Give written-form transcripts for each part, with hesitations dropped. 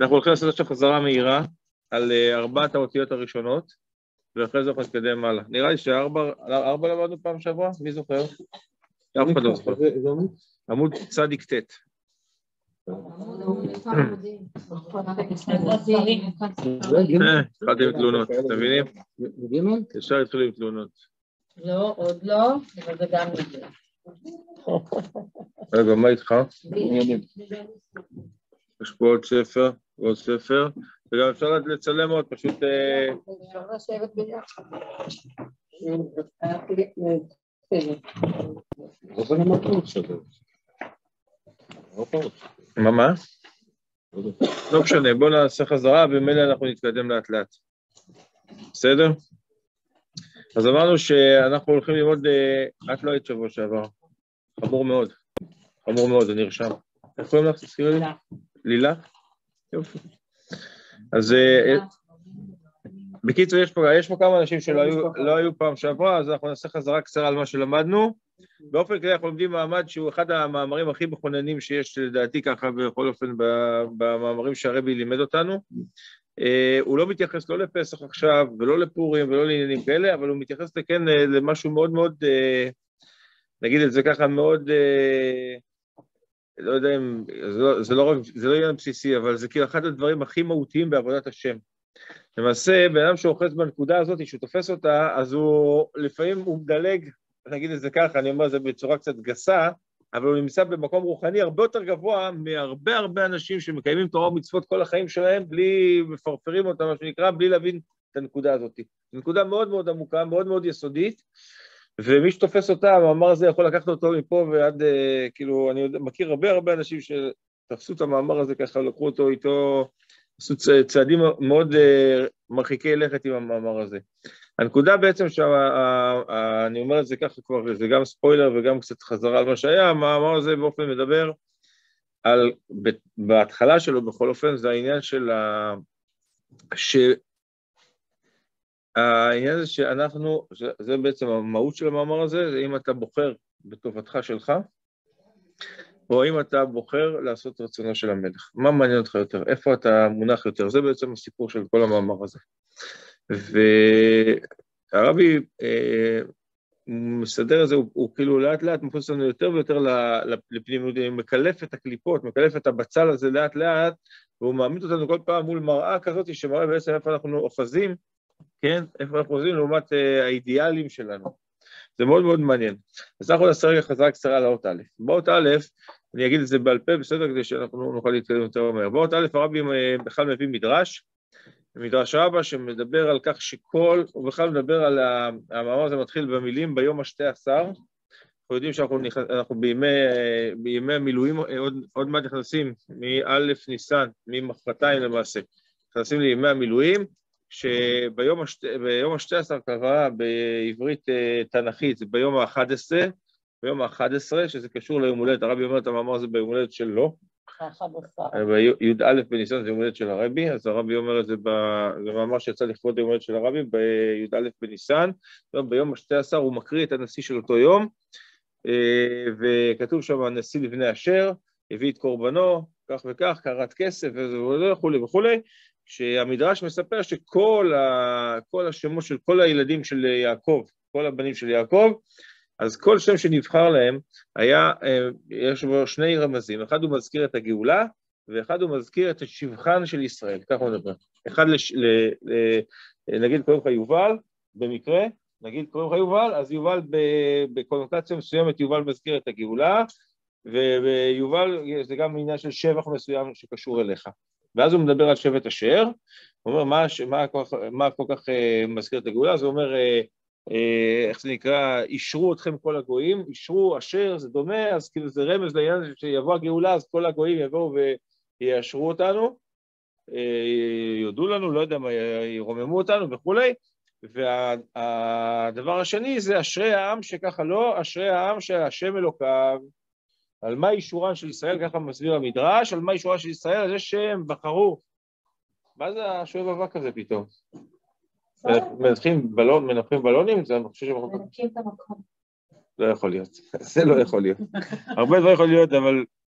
אנחנו הולכים לעשות עכשיו חזרה מהירה על 4 האותיות הראשונות, ואחרי זה אנחנו נתקדם הלאה. נראה לי ש4 למדנו פעם שעברה? מי זוכר? אף אחד לא זוכר. עמוד צדיק ט'. התחלתם עם תלונות, אתם מבינים? ישר התחילו עם תלונות. לא, עוד לא, אבל זה גם נגיע. רגע, מה איתך? יש פה עוד ספר, ועוד ספר, וגם אפשר לצלם עוד, פשוט... אפשר לשבת ביחד. מה? לא משנה, בואו נעשה חזרה, ומילא אנחנו נתקדם לאט לאט. בסדר? אז אמרנו שאנחנו הולכים ללמוד, את לא היית שבוע שעבר. חמור מאוד. חמור מאוד, זה נרשם. איך קוראים לך? תזכירי לי? לילה? יופי. אז בקיצור, יש פה כמה אנשים שלא היו פעם שעברה, אז אנחנו נעשה חזרה קצרה על מה שלמדנו. באופן כלל אנחנו לומדים מעמד שהוא אחד המאמרים הכי מכוננים שיש לדעתי ככה, בכל אופן במאמרים שהרבי לימד אותנו. הוא לא מתייחס לא לפסח עכשיו, ולא לפורים, ולא לעניינים כאלה, אבל הוא מתייחס כן למשהו מאוד מאוד, נגיד את זה ככה, מאוד, לא יודע אם, זה לא עניין בסיסי, אבל זה כאילו אחד הדברים הכי מהותיים בעבודת השם. למעשה, בן אדם שאוחז בנקודה הזאת, שהוא תופס אותה, אז הוא, לפעמים הוא מדלג, נגיד את זה ככה, אני אומר זה בצורה קצת גסה, אבל הוא נמצא במקום רוחני הרבה יותר גבוה מהרבה אנשים שמקיימים תורה ומצוות כל החיים שלהם, בלי מפרפרים אותם, מה שנקרא, בלי להבין את הנקודה הזאת. זו נקודה מאוד מאוד עמוקה, מאוד מאוד יסודית, ומי שתופס אותה, המאמר הזה יכול לקחת אותו מפה ועד, כאילו, אני מכיר הרבה אנשים שתפסו את המאמר הזה ככה, לקחו אותו איתו, עשו צעדים מאוד מרחיקי לכת עם המאמר הזה. הנקודה בעצם שאני אומר את זה ככה כבר, זה גם ספוילר וגם קצת חזרה על מה שהיה, המאמר הזה באופן מדבר על, בהתחלה שלו בכל אופן, זה העניין של העניין הזה שאנחנו, זה בעצם המהות של המאמר הזה, זה אם אתה בוחר בטובתך שלך, או אם אתה בוחר לעשות רצונו של המלך. מה מעניין אותך יותר? איפה אתה מונח יותר? זה בעצם הסיפור של כל המאמר הזה. והרבי מסדר את זה, הוא כאילו לאט לאט מפוס לנו יותר ויותר לפנימיות, הוא מקלף את הקליפות, מקלף את הבצל הזה לאט לאט, והוא מעמיד אותנו כל פעם מול מראה כזאת שמראה בעצם איפה אנחנו אוחזים, כן? איפה אנחנו אוחזים לעומת האידיאלים שלנו. זה מאוד מאוד מעניין. אז אנחנו נעשה רגע חזרה קצרה לאות א'. באות א', אני אגיד את זה בעל פה בסדר כדי שאנחנו נוכל להתקדם יותר מהר. באות א', הרבי בכלל מביא מדרש, מדרש רבה שמדבר על כך הוא בכלל מדבר על המאמר הזה מתחיל במילים ביום ה-12, אנחנו יודעים שאנחנו בימי המילואים, עוד מעט נכנסים מאלף ניסן, ממחרתיים למעשה, נכנסים לימי המילואים, שביום ה-12 קבעה בעברית תנכית, זה ביום ה-11, שזה קשור ליום הולדת, הרבי אומר את המאמר הזה ביום הולדת שלו, בי"א בניסן זה יום הולדת של הרבי, אז הרבי אומר את זה במאמר שיצא לכבוד יום הולדת של הרבי, בי"א בניסן, ביום ה-12 הוא מקריא את הנשיא של אותו יום, וכתוב שם הנשיא לבני אשר, הביא את קורבנו, כך וכך, קרת כסף וכולי, שהמדרש מספר שכל השמות של כל הילדים של יעקב, כל הבנים של יעקב, אז כל שם שנבחר להם יש בו 2 רמזים, אחד הוא מזכיר את הגאולה, ואחד הוא מזכיר את השבחן של ישראל, ככה הוא מדבר. אחד נגיד קוראים לך יובל, במקרה, נגיד קוראים לך יובל, אז יובל בקונוטציה מסוימת, יובל מזכיר את הגאולה, ויובל זה גם עניין של שבח מסוים שקשור אליך. ואז הוא מדבר על שבט אשר, הוא אומר מה כל כך מזכיר את הגאולה, אז הוא אומר, איך זה נקרא, אישרו אתכם כל הגויים, אישרו אשר, זה דומה, אז כאילו זה רמז לעניין שיבוא הגאולה, אז כל הגויים יבואו ויאשרו אותנו, יודו לנו, לא יודע מה, ירוממו אותנו וכולי, והדבר השני זה אשרי העם שככה לא, אשרי העם שהשם אלוקיו, על מה אישורן של ישראל, ככה מסביר המדרש, על מה אישורן של ישראל, על זה שהם בחרו. מה זה השואב אבק הזה פתאום? מנתחים בלונים? זה אני חושב שמחור... מנקים את המקום. לא יכול להיות, זה לא יכול להיות. הרבה דברים יכול להיות, אבל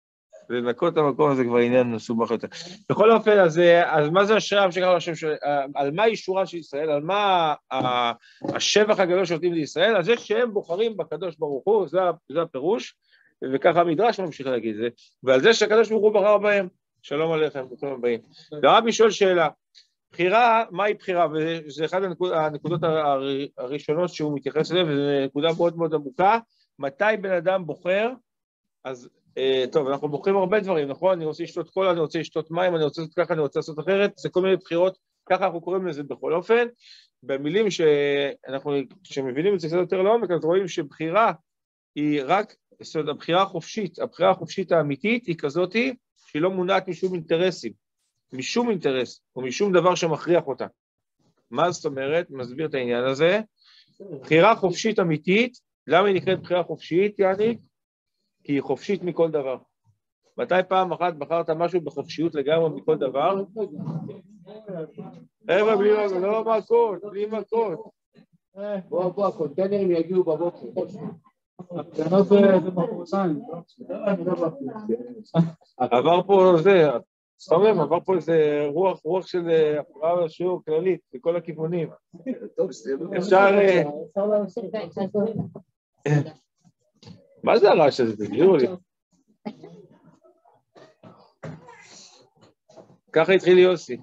לנקות את המקום הזה כבר עניין מסובך יותר. בכל אופן, אז מה זה השם שקרא לשם של... על מה אישורה של ישראל? על מה השבח הגדול שנותנים לישראל? על זה שהם בוחרים בקדוש ברוך הוא, זה הפירוש, וככה המדרש ממשיך להגיד זה, ועל זה שהקדוש ברוך הוא בחר בהם. שלום עליכם, ברוכים הבאים. והרבי שואל שאלה, בחירה, מהי בחירה? וזה אחת הנקודות הראשונות שהוא מתייחס אליהן, וזו נקודה מאוד מאוד עמוקה. מתי בן אדם בוחר? אז טוב, אנחנו בוחרים הרבה דברים, נכון? אני רוצה לשתות קולה, אני רוצה לשתות מים, אני רוצה לעשות ככה, אני רוצה לעשות אחרת, זה כל מיני בחירות, ככה אנחנו קוראים לזה בכל אופן. במילים שמבינים את זה קצת יותר לעומק, אז רואים שבחירה היא רק, זאת אומרת, הבחירה החופשית האמיתית היא כזאת, שהיא לא מונעת משום אינטרסים, משום אינטרס, או משום דבר שמכריח אותה. מה זאת אומרת? מסביר את העניין הזה. בחירה חופשית אמיתית, למה היא נקראת בחירה חופשית, יעני? כי היא חופשית מכל דבר. מתי פעם אחת בחרת משהו בחופשיות לגמרי מכל דבר? חבר'ה, לא מכות, בלי מכות. בוא, הקונטיינרים יגיעו בבוקר. הפגנות זה מחורסיים. עבר פה זה, סומם, עבר פה איזה רוח של הפרעה בשיעור כללית, בכל הכיוונים. אפשר... מה זה הרעש הזה? תגידו לי. ככה התחיל יוסי.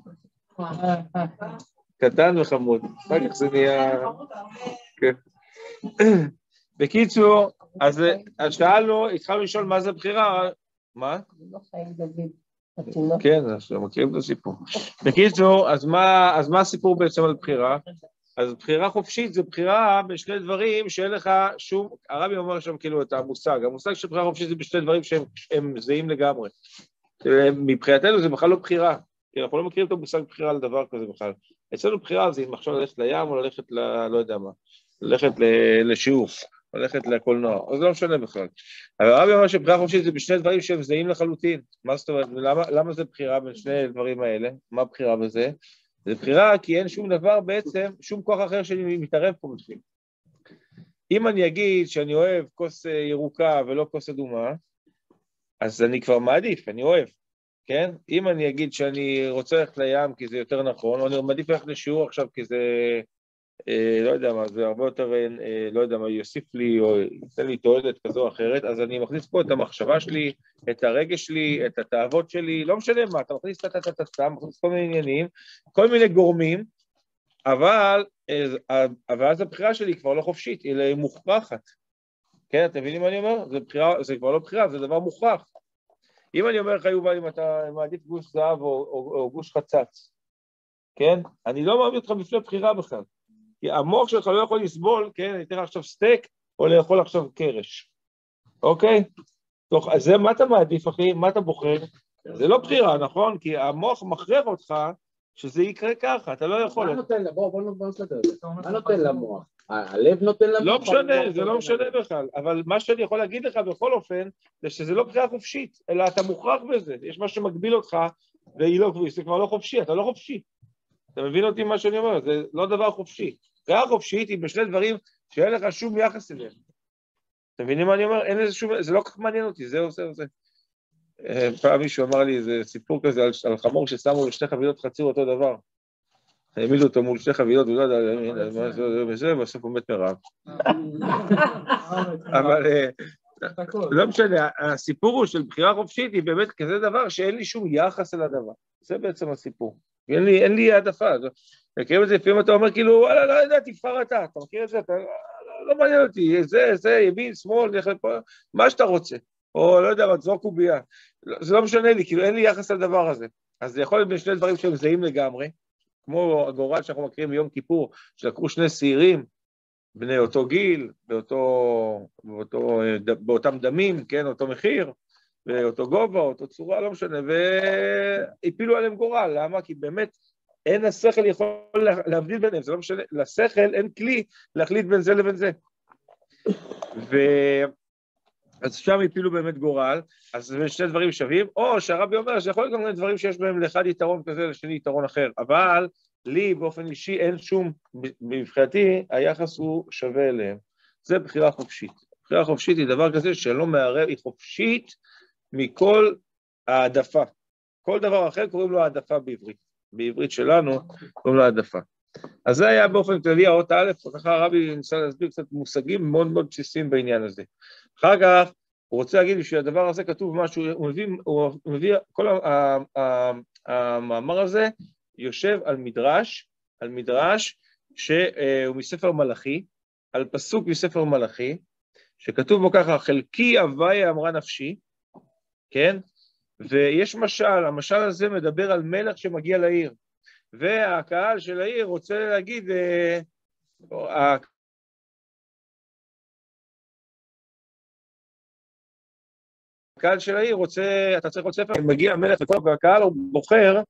קטן וחמוד. אחר כך זה נהיה... בקיצור, אז שאלנו, התחלנו לשאול מה זה בחירה. מה? כן, אנחנו מכירים את הסיפור. בקיצור, אז מה הסיפור בעצם על בחירה? אז בחירה חופשית זה בחירה בשני דברים שאין לך שום, הרבי אומר שם כאילו את המושג של בחירה חופשית זה בשני דברים שהם זהים לגמרי. מבחינתנו זה בכלל לא בחירה, כי אנחנו לא מכירים את המושג בחירה על דבר כזה בכלל. אצלנו בחירה זה אם עכשיו ללכת לים או ללכת לא יודע מה, ללכת לשיעור, ללכת לקולנוע, אז לא משנה בכלל. אבל הרבי אומר שבחירה חופשית זה בשני דברים שהם זהים לחלוטין. מה זאת אומרת, למה זה בחירה בין שני דברים האלה? מה בחירה בזה? זה בחירה כי אין שום דבר בעצם, שום כוח אחר שאני מתערב פה בפנים. אם אני אגיד שאני אוהב כוס ירוקה ולא כוס אדומה, אז אני כבר מעדיף, אני אוהב, כן? אם אני אגיד שאני רוצה ללכת לים כי זה יותר נכון, או אני מעדיף ללכת לשיעור עכשיו כי זה, לא יודע מה, זה הרבה יותר, לא יודע מה, יוסיף לי או ייתן לי תועלת כזו או אחרת, אז אני מכניס פה את המחשבה שלי, את הרגש שלי, את התאוות שלי, לא משנה מה, אתה מכניס מכניס כל מיני עניינים, כל מיני גורמים, אבל אז הבחירה שלי כבר לא חופשית, אלא היא מוכרחת. כן, אתם מבינים מה אני אומר? זה כבר לא בחירה, זה דבר מוכרח. אם אני אומר לך, יובל, אם אתה מעדיף גוש זהב או גוש חצץ, כן? אני לא מעמיד אותך בפני בחירה בכלל. כי המוח שלך לא יכול לסבול, כן? אני אתן לך עכשיו סטייק, או לאכול עכשיו קרש. אוקיי? אז זה מה אתה מעדיף, אחי? מה אתה בוחר? זה לא בחירה, נכון? כי המוח מכריח אותך שזה יקרה ככה, אתה לא יכול. מה נותן לה? בוא נסדר את זה. מה נותן למוח? הלב נותן למוח? לא משנה, זה לא משנה בכלל. אבל מה שאני יכול להגיד לך בכל אופן, זה שזה לא בחירה חופשית, אלא אתה מוכרח בזה. יש מה שמגביל אותך, זה כבר לא חופשי, אתה לא חופשי. אתה מבין אותי מה שאני אומר? זה לא דבר חופשי. בחירה חופשית היא בשני דברים שאין לך שום יחס אליהם. אתם מבינים מה אני אומר? אין לזה שום, זה לא כך מעניין אותי, זה. פעם מישהו אמר לי איזה סיפור כזה על חמור ששמו בשתי חבילות חציר אותו דבר. העמידו אותו מול שתי חבילות, ולא יודע, מה זה, בסוף הוא מת מרעב. אבל לא משנה, הסיפור הוא של בחירה חופשית היא באמת כזה דבר שאין לי שום יחס אל הדבר. זה בעצם הסיפור. אין לי העדפה. מכירים את זה, לפעמים אתה אומר כאילו, וואלה, לא יודע, תבחר אתה מכיר את זה, אתה לא מעניין אותי, זה, ימין, שמאל, מה שאתה רוצה. או לא יודע, זרוק קובייה. זה לא משנה לי, כאילו אין לי יחס לדבר הזה. אז זה יכול להיות בין שני דברים שהם זהים לגמרי, כמו הגורל שאנחנו מכירים ביום כיפור, שלקחו שני שעירים, בני אותו גיל, באותם דמים, כן, אותו מחיר, באותו גובה, אותו צורה, לא משנה, והפילו עליהם גורל. למה? כי באמת אין השכל יכול להבדיל ביניהם, זה לא משנה, לשכל אין כלי להחליט בין זה לבין זה. אז שם הפילו באמת גורל, אז זה שני דברים שווים, או שהרבי אומר שיכול להיות גם דברים שיש בהם לאחד יתרון כזה, לשני יתרון אחר, אבל לי באופן אישי אין שום, מבחינתי היחס הוא שווה אליהם. זה בחירה חופשית. בחירה חופשית היא דבר כזה שלא מערב, היא חופשית מכל העדפה. כל דבר אחר קוראים לו העדפה בעברית. בעברית שלנו קוראים לו העדפה. אז זה היה באופן כללי האות א', וככה הרבי ניסה להסביר קצת מושגים מאוד מאוד בסיסיים בעניין הזה. אחר כך הוא רוצה להגיד שהדבר הזה כתוב משהו, הוא מביא כל המאמר הזה יושב על מדרש שהוא מספר מלאכי, על פסוק מספר מלאכי, שכתוב בו ככה, חלקי הוויה אמרה נפשי, כן? ויש משל, המשל הזה מדבר על מלך שמגיע לעיר, והקהל של העיר רוצה להגיד, הקהל של העיר רוצה, אתה צריך עוד ספר, מגיע המלך והקהל הוא בוחר,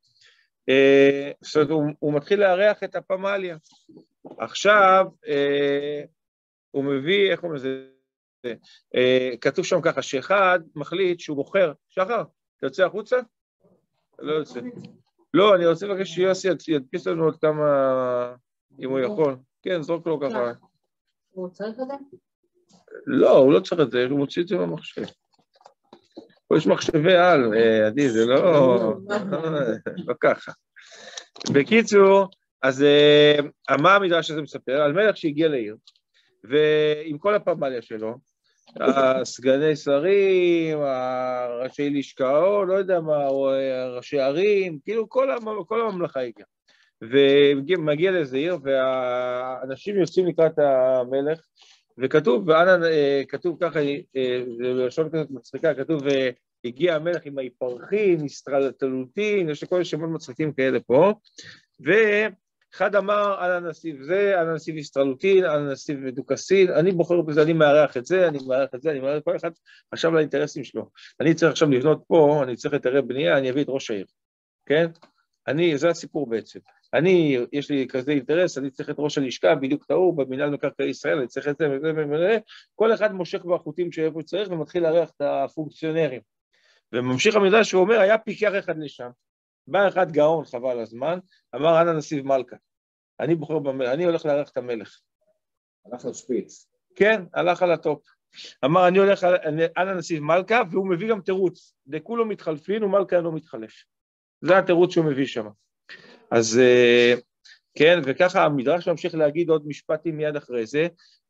הוא מתחיל לארח את הפמליה. עכשיו, הוא מביא, איך הוא מזה? כתוב שם ככה, שאחד מחליט שהוא בוחר, שחר, אתה יוצא החוצה? לא יוצא. לא, אני רוצה לבקש שיוסי ידפיס לנו עוד כמה, אם הוא יכול. כן, זרוק לו ככה. הוא צריך את זה? לא, הוא לא צריך את זה, הוא מוציא את זה במחשב. פה יש מחשבי על, עדי, זה לא ככה. בקיצור, אז מה המדרש הזה מספר? על מלך שהגיע לעיר, ועם כל הפמליה שלו, הסגני שרים, הראשי לשכאות, לא יודע מה, ראשי ערים, כאילו כל הממלכה הגיעה. ומגיע לאיזה עיר, והאנשים יוצאים לקראת המלך, וכתוב, כתוב ככה, בלשון כזאת מצחיקה, כתוב, הגיע המלך עם ההיפרחים, הסטרלטלוטין, יש לכל שמות מצחיקים כאלה פה, ואחד אמר על הנסיב זה, על הנסיב הסטרלטלוטין, על הנסיב דוקסין, אני בוחר בזה, אני מארח את זה, אני מארח את זה, אני מארח כל אחד, עכשיו לאינטרסים שלו. אני צריך עכשיו לבנות פה, אני צריך לתראה בנייה, אני אביא את ראש העיר, כן? זה הסיפור בעצם. יש לי כזה אינטרס, אני צריך את ראש הלשכה, בדיוק טעור, במינהל מקרקעי ישראל, אני צריך את זה וזה, כל אחד מושך בחוטים שאיפה צריך, ומתחיל לארח את הפונקציונרים. וממשיך המדרש שהוא אומר, היה פיקח אחד לשם, בא אחד גאון חבל הזמן, אמר, אנא נסיב מלכה, אני הולך לארח את המלך. הלך לשפיץ. כן, הלך על הטופ. אמר, אני הולך, אנא נסיב מלכה, והוא מביא גם תירוץ, דכולו מתחלפין ומלכה אינו מתחלף. זה התירוץ שהוא מביא שם. אז כן, וככה המדרש ממשיך להגיד עוד משפטים מיד אחרי זה,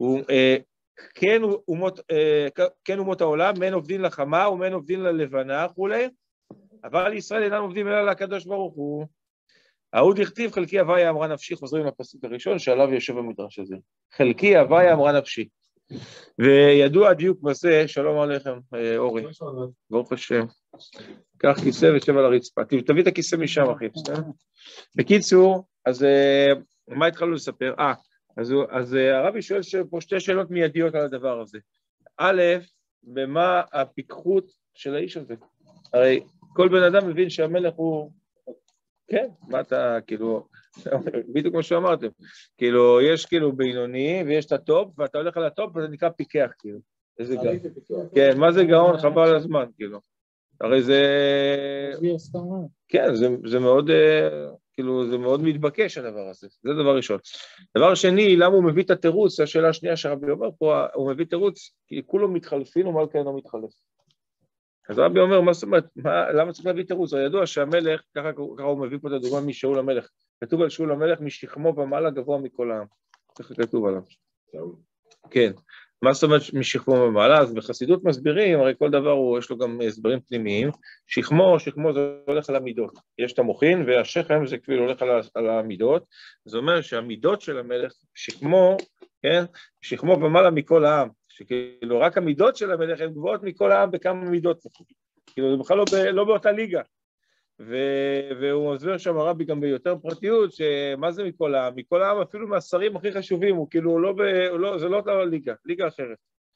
כן אומות העולם, מן עובדין לחמה ומן עובדין ללבנה, כולי, אבל ישראל אינם עובדים אלא לקדוש ברוך הוא. ההוא דכתיב, חלקי הוויה אמרה נפשי, חוזרים לפסוק הראשון שעליו יושב המדרש הזה. חלקי הוויה אמרה נפשי. וידוע הדיוק בזה, שלום עליכם, אורי. ברוך השם. קח כיסא ושב על הרצפה. תביא את הכיסא משם, אחי. בקיצור, אז מה התחלנו לספר? אז הרבי שואל פה שתי שאלות מיידיות על הדבר הזה. א', במה הפיקחות של האיש הזה? הרי כל בן אדם מבין שהמלך הוא, כן, מה אתה, כאילו, בדיוק כמו שאמרתם, כאילו, יש כאילו בינוני ויש את הטופ, ואתה הולך על הטופ וזה נקרא פיקח, כאילו. איזה גאון. כן, מה זה גאון? חבל על הזמן, כאילו. הרי זה, כן, זה מאוד, כאילו, זה מאוד מתבקש הדבר הזה, זה דבר ראשון. דבר שני, למה הוא מביא את התירוץ, השאלה השנייה שהרבי אומר פה, הוא מביא תירוץ, כי כולו מתחלפין ומלכה אינו מתחלף. אז הרבי אומר, מה זאת אומרת, למה צריך להביא תירוץ? זה ידוע שהמלך, ככה הוא מביא פה את הדוגמה משאול המלך, כתוב על שאול המלך, משכמו ומעלה גבוה מכל העם, ככה כתוב עליו. כן. מה זאת אומרת משכמו ומעלה? אז בחסידות מסבירים, הרי כל דבר יש לו גם הסברים פנימיים, שכמו זה הולך על המידות, יש את המוחין והשכם זה כאילו הולך על המידות, זה אומר שהמידות של המלך, שכמו, כן, שכמו ומעלה מכל העם, שכאילו רק המידות של המלך הן גבוהות מכל העם בכמה מידות, כאילו זה בכלל לא באותה ליגה, והוא מסביר שם הרבי גם ביותר פרטיות, שמה זה מכל העם? מכל העם אפילו מהשרים הכי חשובים, הוא כאילו זה לא אותה ליגה, ליגה אחרת.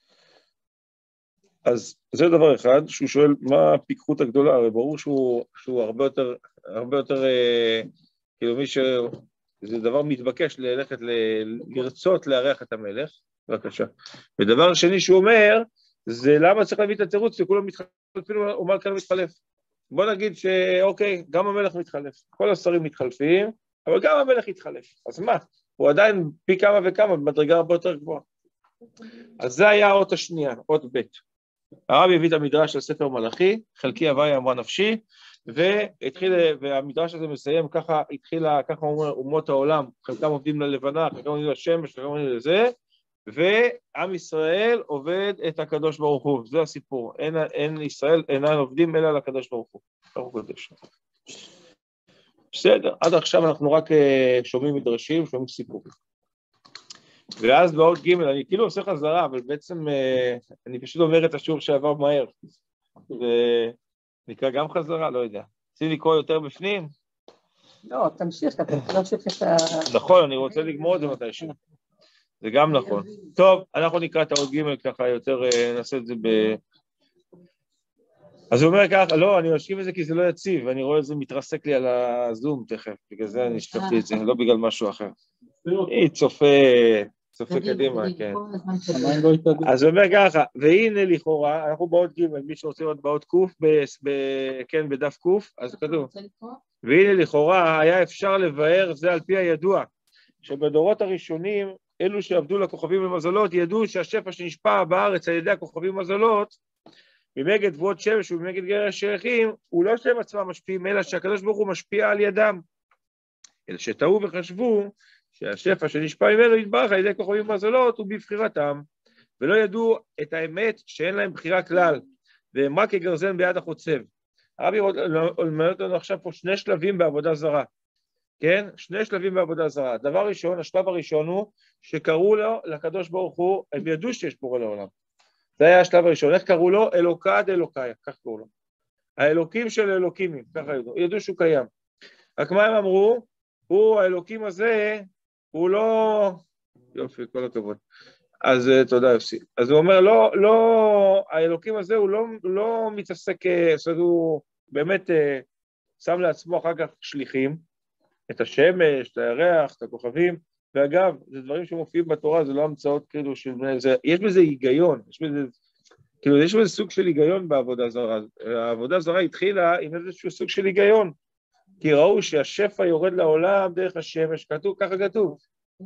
אז זה דבר אחד, שהוא שואל מה הפיקחות הגדולה, הרי ברור שהוא הרבה יותר, כאילו זה דבר מתבקש ללכת לרצות לארח את המלך, בבקשה. ודבר שני שהוא אומר, זה למה צריך להביא את התירוץ, שכולם מתחלפים ומלכה כאן מתחלף. בוא נגיד שאוקיי, גם המלך מתחלף, כל השרים מתחלפים, אבל גם המלך יתחלף, אז מה? הוא עדיין פי כמה וכמה, במדרגה הרבה יותר גבוהה. אז זה היה האות השנייה, אות ב'. הרבי הביא את המדרש של ספר מלאכי, חלקי הווי אמרה נפשי, והמדרש הזה מסיים, ככה אומר אומות העולם, חלקם עובדים ללבנה, חלקם עובדים לשמש, חלקם עובדים לזה, ועם ישראל עובד את הקדוש ברוך הוא, זה הסיפור, אין ישראל אינם עובדים אלא לקדוש ברוך הוא. בסדר, עד עכשיו אנחנו רק שומעים מדרשים, שומעים סיפורים. ואז בעוד ג' אני כאילו עושה חזרה, אבל בעצם אני פשוט אומר את השיעור שעבר מהר. ונקרא גם חזרה, לא יודע. רוצים לקרוא יותר בפנים? לא, תמשיך, אתה תמשיך את ה... נכון, אני רוצה לגמור את זה מתישהו. זה גם נכון. טוב, אנחנו נקרא את העוד ג' ככה יותר, נעשה את זה ב... אז הוא אומר ככה, לא, אני משקיף את זה כי זה לא יציב, ואני רואה את זה מתרסק לי על הזום תכף, בגלל זה אני השקפתי את זה, לא בגלל משהו אחר. היא צופה קדימה, כן. אז הוא אומר ככה, והנה לכאורה, אנחנו באות ג', מי שרוצה לראות באות ק', כן, בדף ק', אז כתוב, והנה לכאורה היה אפשר לבאר זה על פי הידוע, שבדורות הראשונים, אלו שעבדו לכוכבים ומזלות, ידעו שהשפע שנשפע בארץ על ידי הכוכבים ומזלות, ממגד תבואות שמש וממגד גרש ירחים, הוא לא שהם עצמם משפיעים, אלא שהקדוש ברוך הוא משפיע על ידם. אלא שטעו וחשבו שהשפע שנשפע ממנו יתברך על ידי כוכבים ומזלות הוא בבחירתם, ולא ידעו את האמת שאין להם בחירה כלל, והם רק כגרזן ביד החוצב. הרבי אומר לנו עכשיו פה שני שלבים בעבודה זרה, כן? שני שלבים בעבודה זרה. דבר ראשון, השלב הראשון הוא שקראו לו לקדוש ברוך הוא, הם ידעו שיש בורא לעולם. זה היה השלב הראשון. איך קראו לו? אלוקד אלוקאי, כך קראו לו. האלוקים של אלוקימים, ככה ידעו שהוא קיים. רק מה הם אמרו? הוא, האלוקים הזה, הוא לא... יופי, כל הכבוד. אז תודה יוסי. אז הוא אומר, לא, האלוקים הזה הוא לא מתעסק, זאת אומרת, הוא באמת שם לעצמו אחר כך שליחים, את השמש, את הירח, את הכוכבים, ואגב, זה דברים שמופיעים בתורה, זה לא המצאות כאילו של בני, יש בזה היגיון, יש בזה סוג של היגיון בעבודה זרה. העבודה זרה התחילה עם איזשהו סוג של היגיון, כי ראו שהשפע יורד לעולם דרך השמש, כתוב, ככה כתוב.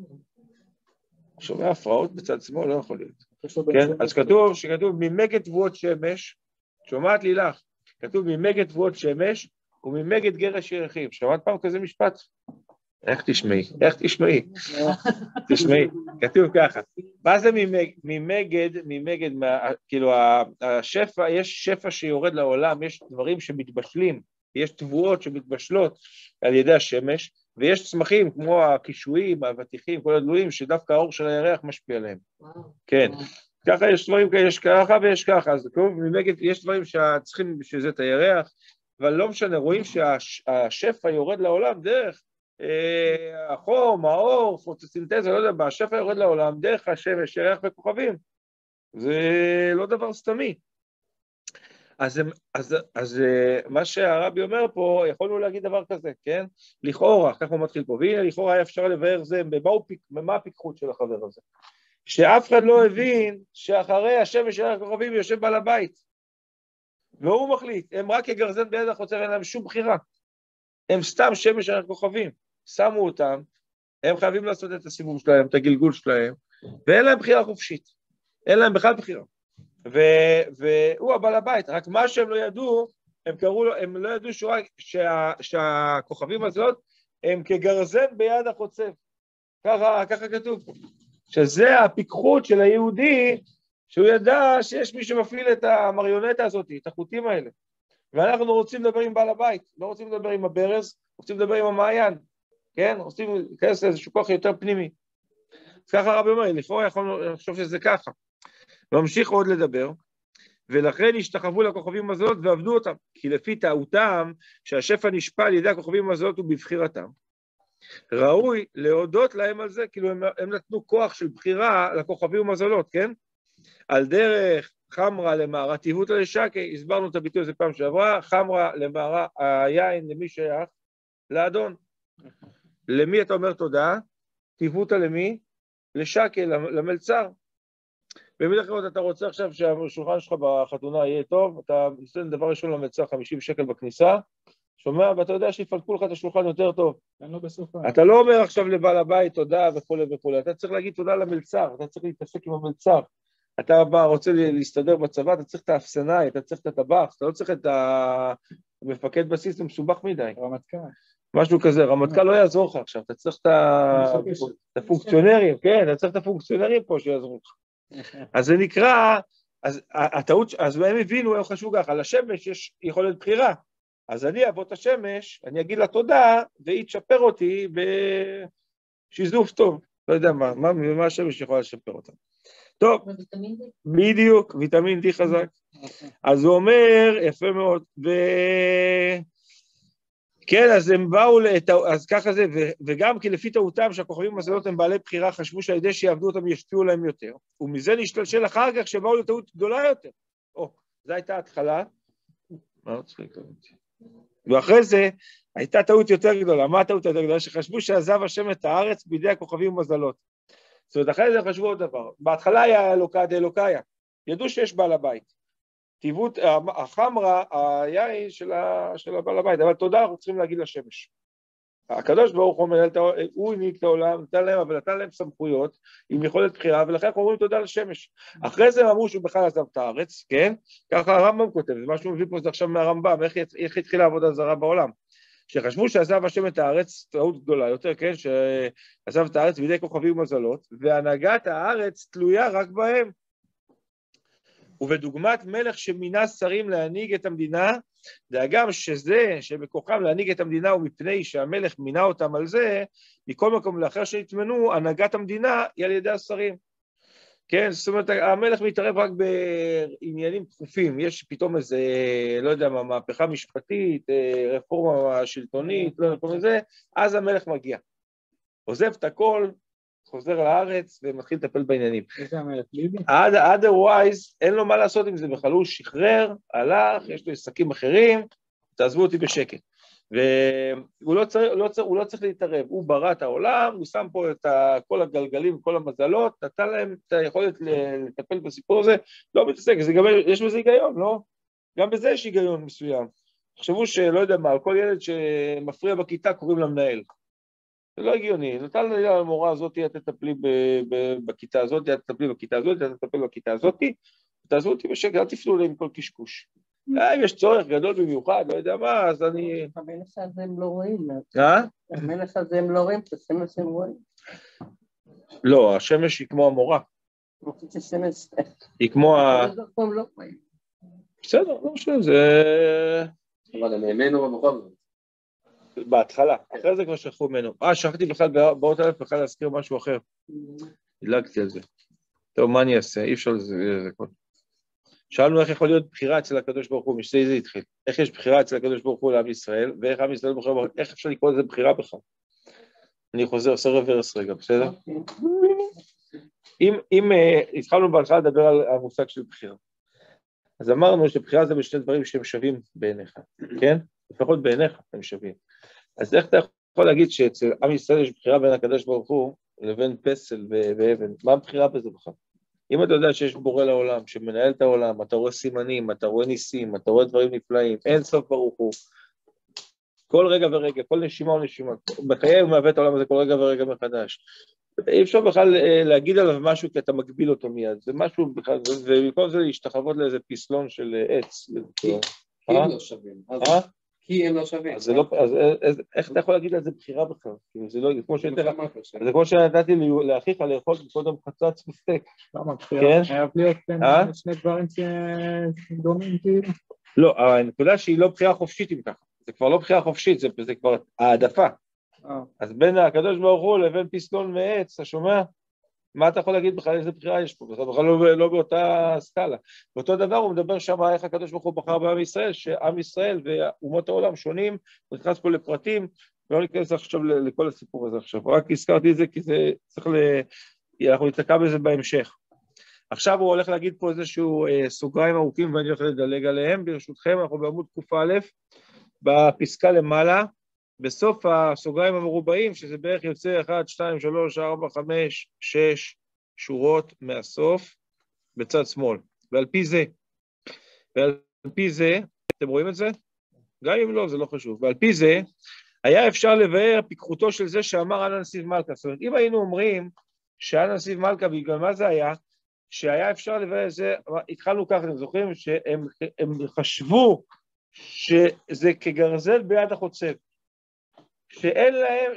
שומע הפרעות בצד שמאל, לא יכול להיות. כן, אז כתוב ממגד תבואות שמש, שומעת לילך, כתוב ממגד תבואות שמש, וממגד גרש ירחים. שמעת פעם כזה משפט? איך תשמעי? תשמעי, כתוב ככה. מה זה ממגד, כאילו השפע, יש שפע שיורד לעולם, יש דברים שמתבשלים, יש תבואות שמתבשלות על ידי השמש, ויש צמחים כמו הקישואים, האבטיחים, כל הדלויים, שדווקא האור של הירח משפיע עליהם. כן. ככה יש דברים, יש ככה ויש ככה, אז ממגד יש דברים שצריכים בשביל זה את הירח, אבל לא משנה, רואים שהשפע יורד לעולם דרך החום, האור, פוטוסינתזה, לא יודע, השפע יורד לעולם דרך השמש, ירח וכוכבים. זה לא דבר סתמי. אז מה שהרבי אומר פה, יכולנו להגיד דבר כזה, כן? לכאורה, ככה הוא מתחיל פה, והנה לכאורה היה אפשר לבאר זה, במה הפיקחות של החבר הזה? שאף אחד לא הבין שאחרי השמש ירח וכוכבים יושב בעל הבית. והוא מחליט, הם רק כגרזן ביד החוצב, אין להם שום בחירה. הם סתם שמש ירח וכוכבים, שמו אותם, הם חייבים לעשות את הסיבוב שלהם, את הגלגול שלהם, ואין להם בחירה חופשית, אין להם בכלל בחירה. והוא הבעל הבית, רק מה שהם לא ידעו, הם לא ידעו שהכוכבים הזאת, הם כגרזן ביד החוצב. ככה כתוב. שזה הפיקחות של היהודי, שהוא ידע שיש מי שמפעיל את המריונטה הזאת, את החוטים האלה. ואנחנו רוצים לדבר עם בעל הבית, לא רוצים לדבר עם הברז, רוצים לדבר עם המעיין, כן? רוצים להיכנס לאיזשהו כוח יותר פנימי. אז ככה הרבי אומר, לפעמים יכולנו לחשוב שזה ככה. וממשיך עוד לדבר, ולכן השתחוו לכוכבים ומזלות ועבדו אותם, כי לפי טעותם שהשפע נשפע על ידי הכוכבים ומזלות ובבחירתם. ראוי להודות להם על זה, כאילו הם נתנו כוח של בחירה לכוכבים ומזלות, כן? על דרך חמרה למערה, טיבותא לשקי, הסברנו את הביטוי הזה פעם שעברה, חמרה למערה, היין למי שייך? לאדון. למי אתה אומר תודה? טיבותא למי? לשקי, למלצר. במילים אחרות אתה רוצה עכשיו שהשולחן שלך בחתונה יהיה טוב, אתה נותן דבר ראשון למלצר 50 שקל בכניסה, שומע, ואתה יודע שיפלקו לך את השולחן יותר טוב. אתה לא אומר עכשיו לבעל הבית תודה וכו' וכו', אתה צריך להגיד תודה למלצר, אתה צריך להתעסק עם המלצר. אתה בא, רוצה להסתדר בצבא, אתה צריך את האפסנאי, אתה צריך את הטבח, אתה לא צריך את המפקד בסיס, זה מסובך מדי. רמטכ"ל. משהו כזה, רמטכ"ל לא יעזור לך עכשיו, אתה צריך את הפונקציונרים, כן, אתה צריך את הפונקציונרים פה שיעזרו לך. אז זה נקרא, אז הטעות, אז הם הבינו, הם חשבו ככה, לשמש יש יכולת בחירה, אז אני אעבוד את השמש, אני אגיד לה תודה, והיא תשפר אותי בשיזוף טוב, לא יודע מה השמש יכולה לשפר אותה. טוב, בדיוק, ויטמין D חזק. אז הוא אומר, יפה מאוד, כן, אז הם באו, אז ככה זה, וגם כי לפי טעותם שהכוכבים המזלות הם בעלי בחירה, חשבו שעל ידי שיעבדו אותם ישפיעו להם יותר, ומזה נשתלשל אחר כך שבאו לטעות גדולה יותר. זו הייתה ההתחלה. ואחרי זה הייתה טעות יותר גדולה. מה הטעות יותר גדולה? שחשבו שעזב השם את הארץ בידי הכוכבים ומזלות. זאת אומרת, אחרי זה חשבו עוד דבר. בהתחלה היה אלוקה דאלוקיה. ידעו שיש בעל הבית. טיבות, החמרה, היין של הבעל הבית, אבל תודה, אנחנו צריכים להגיד לשמש. הקדוש ברוך הוא הנהיג את העולם, נתן להם, אבל נתן להם סמכויות, עם יכולת בחירה, ולכן אנחנו אומרים תודה לשמש. אחרי זה הם אמרו שהוא בכלל עזב את הארץ, כן? ככה הרמב"ם כותב, זה מה שהוא מביא פה זה עכשיו מהרמב"ם, איך התחילה עבודה זרה בעולם. שחשבו שעזב השם את הארץ, טעות גדולה יותר, כן? שעזב את הארץ בידי כוכבים ומזלות, והנהגת הארץ תלויה רק בהם. ובדוגמת מלך שמינה שרים להנהיג את המדינה, דאגם שזה שבכוחם להנהיג את המדינה ומפני שהמלך מינה אותם על זה, מכל מקום לאחר שהתמנו, הנהגת המדינה היא על ידי השרים. כן, זאת אומרת, המלך מתערב רק בעניינים דחופים, יש פתאום איזה, לא יודע מה, מהפכה משפטית, רפורמה שלטונית, לא יודע מה זה, אז המלך מגיע. עוזב את הכל, חוזר לארץ ומתחיל לטפל בעניינים. איזה המלך, ביבי? otherwise, אין לו מה לעשות עם זה בכלל, הוא שחרר, הלך, יש לו עסקים אחרים, תעזבו אותי בשקט. והוא לא צריך להתערב, הוא ברא את העולם, הוא שם פה את כל הגלגלים, כל המזלות, נתן להם את היכולת לטפל בסיפור הזה, לא מתעסק, יש בזה היגיון, לא? גם בזה יש היגיון מסוים. תחשבו שלא יודע מה, כל ילד שמפריע בכיתה קוראים למנהל. זה לא הגיוני, נתן לי למורה הזאת, את תטפלי בכיתה הזאת, את תטפלי בכיתה הזאת, את תטפל בכיתה הזאת, תעזבו אותי בשקט, אל תפנו להם כל קשקוש. אם יש צורך גדול במיוחד, לא יודע מה, אז אני... המלך הזה הם לא רואים. אה? המלך הזה הם לא רואים, את השמש הם רואים. לא, השמש היא כמו המורה. אני חושבת ששמש... היא כמו ה... הם לא רואים. בסדר, לא משנה, זה... אבל הם האמינו בכל זאת. בהתחלה, אחרי זה כבר שכחו ממנו. שכחתי בכלל באות אלף בכלל להזכיר משהו אחר. דילגתי על זה. טוב, מה אני אעשה? אי אפשר לזה כל. שאלנו איך יכול להיות בחירה אצל הקדוש ברוך הוא, משתי זה התחיל. איך יש בחירה אצל הקדוש ברוך הוא לעם ישראל, ואיך עם ישראל בוחר, איך אפשר לקרוא לזה בחירה בכלל? אני חוזר, עושה רוורס רגע, בסדר? אם התחלנו בהתחלה לדבר על המושג של בחירה, אז אמרנו שבחירה זה בשני דברים שהם שווים בעיניך, כן? לפחות בעיניך הם שווים. אז איך אתה יכול להגיד שאצל עם ישראל יש בחירה בין הקדוש ברוך הוא לבין פסל ואבן? מה הבחירה בזה בכלל? אם אתה יודע שיש בורא לעולם, שמנהל את העולם, אתה רואה סימנים, אתה רואה ניסים, אתה רואה דברים נפלאים, אין סוף ברוך הוא, כל רגע ורגע, כל נשימה או נשימה, בחיי הוא מהווה את העולם הזה כל רגע ורגע מחדש. אי אפשר בכלל להגיד עליו משהו כי אתה מגביל אותו מיד, זה משהו בכלל, ובמקום זה להשתחוות לאיזה פסלון של עץ. כי הם לא שווים. כי הם לא שווים. אז איך אתה יכול להגיד על זה בחירה בכלל? זה כמו שנתתי לאחיך לאכול קודם חצץ וסטייק. למה בחירה? חייב להיות שני דברים שדומים כאילו. לא, הנקודה שהיא לא בחירה חופשית אם ככה. זה כבר לא בחירה חופשית, זה כבר העדפה. אז בין הקדוש ברוך הוא לבין פסלון מעץ, אתה שומע? מה אתה יכול להגיד בכלל איזה בחירה יש פה? בכלל לא באותה סקאלה. באותו דבר הוא מדבר שם איך הקדוש ברוך הוא בחר בעם ישראל, שעם ישראל ואומות העולם שונים, הוא נכנס פה לפרטים, ולא ניכנס עכשיו לכל הסיפור הזה עכשיו. רק הזכרתי את זה כי זה צריך אנחנו נתקע בזה בהמשך. עכשיו הוא הולך להגיד פה איזשהו סוגריים ארוכים ואני הולך לדלג עליהם. ברשותכם, אנחנו בעמוד ק"א, בפסקה למעלה, בסוף הסוגריים המרובעים, שזה בערך יוצא 1, 2, 3, 4, 5, 6 שורות מהסוף בצד שמאל. ועל פי זה, אתם רואים את זה? גם אם לא, זה לא חשוב. ועל פי זה, היה אפשר לבאר פיקחותו של זה שאמר אנא נסיב מלכה. זאת אומרת, אם היינו אומרים שאנא נסיב מלכה, בגלל מה זה היה? שהיה אפשר לבאר זה, התחלנו ככה, אתם זוכרים שהם חשבו שזה כגרזן ביד החוצב, שאין להם,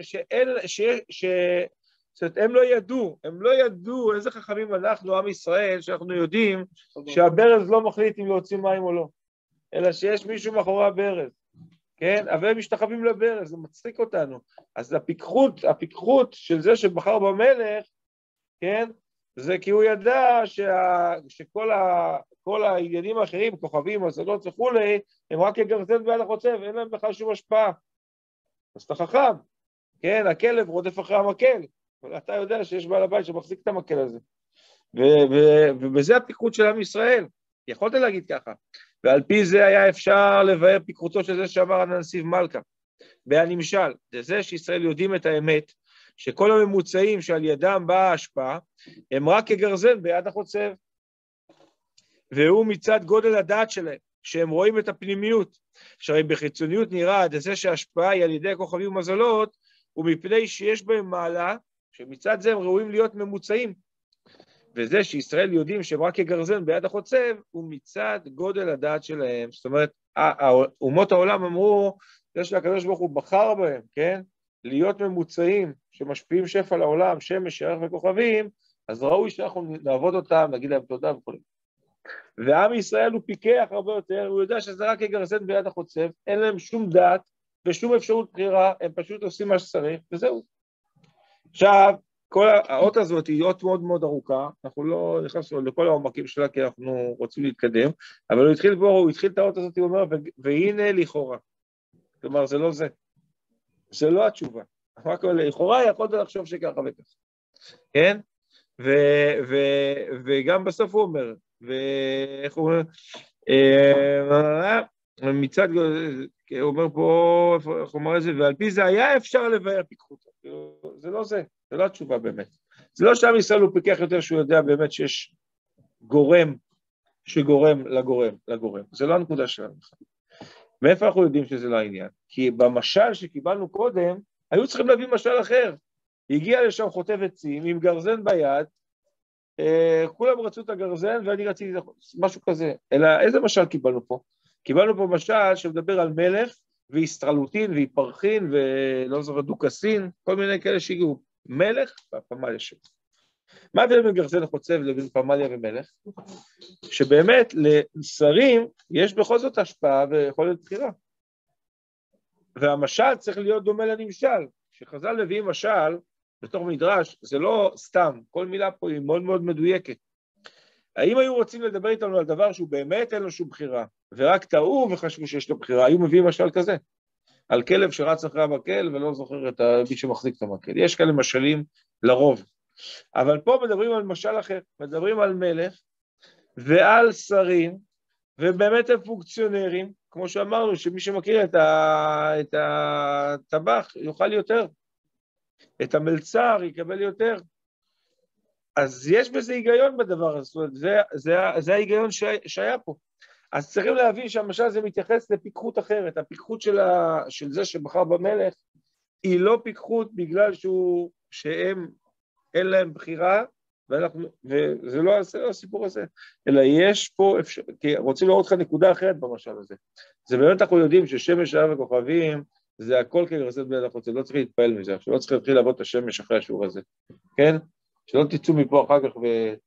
זאת אומרת, הם לא ידעו איזה חכמים אנחנו, עם ישראל, שאנחנו יודעים שהברז לא מחליט אם להוציא מים או לא, אלא שיש מישהו מאחורי הברז, כן? אבל הם משתחווים לברז, זה מצחיק אותנו. אז הפיקחות של זה שבחר במלך, כן? זה כי הוא ידע שכל העניינים האחרים, כוכבים, מזלות וכולי, הם רק כגרזן ביד החוצב, אין להם בכלל שום השפעה. אז אתה חכם, כן? הכלב רודף אחרי המקל, אבל אתה יודע שיש בעל הבית שמחזיק את המקל הזה. ובזה הפיקחות של עם ישראל. יכולת להגיד ככה. ועל פי זה היה אפשר לבאר פיקחותו של זה שאמר הנציב מלכה. והנמשל, זה שישראל יודעים את האמת, שכל הממוצעים שעל ידם באה ההשפעה, הם רק כגרזן ביד החוצב. והוא מצד גודל הדעת שלהם, שהם רואים את הפנימיות, שהרי בחיצוניות נראה עד זה שההשפעה היא על ידי כוכבים ומזלות, ומפני שיש בהם מעלה, שמצד זה הם ראויים להיות ממוצעים. וזה שישראל יודעים שהם רק כגרזן ביד החוצב, הוא מצד גודל הדעת שלהם. זאת אומרת, אומות העולם אמרו, זה שהקדוש ברוך הוא בחר בהם, כן? להיות ממוצעים שמשפיעים שפע לעולם, שמש, ירח וכוכבים, אז ראוי שאנחנו נעבוד אותם, נגיד להם תודה וכו'. ועם ישראל הוא פיקח הרבה יותר, הוא יודע שזה רק כגרזן ביד החוצב, אין להם שום דעת ושום אפשרות בחירה, הם פשוט עושים מה שצריך, וזהו. עכשיו, כל האות הזאת היא אות מאוד מאוד ארוכה, אנחנו לא נכנסנו לכל העומקים שלה כי אנחנו רוצים להתקדם, אבל הוא התחיל את האות הזאת, הוא אומר, והנה לכאורה. כלומר, זה לא זה. זה לא התשובה. רק לכאורה יכולת לחשוב שככה וככה. כן? וגם בסוף הוא אומר, ואיך הוא אומר, מצד, הוא אומר פה, איך הוא אומר את זה, ועל פי זה היה אפשר לבאר פיקחותו. זה לא זה, זה לא התשובה באמת. זה לא שעם ישראל הוא פיקח יותר שהוא יודע באמת שיש גורם שגורם לגורם. זה לא הנקודה שלנו. מאיפה אנחנו יודעים שזה לא העניין? כי במשל שקיבלנו קודם, היו צריכים להביא משל אחר. הגיע לשם חוטב עצים עם גרזן ביד, כולם רצו את הגרזן ואני רציתי משהו כזה. אלא איזה משל קיבלנו פה? קיבלנו פה משל שמדבר על מלך והסטרלוטין והיפרכין ולא זוכר דוקסין, כל מיני כאלה שהגיעו. מלך והפמליה שלו. מה ההבדל בין גרזן חוצב לבין פמליה ומלך? שבאמת לשרים יש בכל זאת השפעה ויכולת בחירה. והמשל צריך להיות דומה לנמשל. כשחז"ל מביאים משל בתוך מדרש, זה לא סתם, כל מילה פה היא מאוד מאוד מדויקת. האם היו רוצים לדבר איתנו על דבר שהוא באמת אין לו שום בחירה, ורק טעו וחשבו שיש לו בחירה, היו מביאים משל כזה, על כלב שרץ אחרי המקל ולא זוכר את מי שמחזיק את המקל. יש כאלה משלים לרוב. אבל פה מדברים על משל אחר, מדברים על מלך ועל שרים, ובאמת הם פונקציונרים, כמו שאמרנו, שמי שמכיר את הטבח יאכל יותר, את המלצר יקבל יותר. אז יש בזה היגיון בדבר הזה, זה ההיגיון שהיה פה. אז צריכים להבין שהמשל הזה מתייחס לפיקחות אחרת, הפיקחות של זה שבחר במלך, היא לא פיקחות בגלל שהם אין להם בחירה, וזה לא הסיפור הזה, אלא יש פה, כי רוצים לראות לך נקודה אחרת במשל הזה. זה באמת אנחנו יודעים ששמש, ירח וכוכבים, זה הכל כגרזן ביד החוצב, לא צריך להתפעל מזה, שלא צריך להתחיל לעבוד את השמש אחרי השיעור הזה, כן? שלא תצאו מפה אחר כך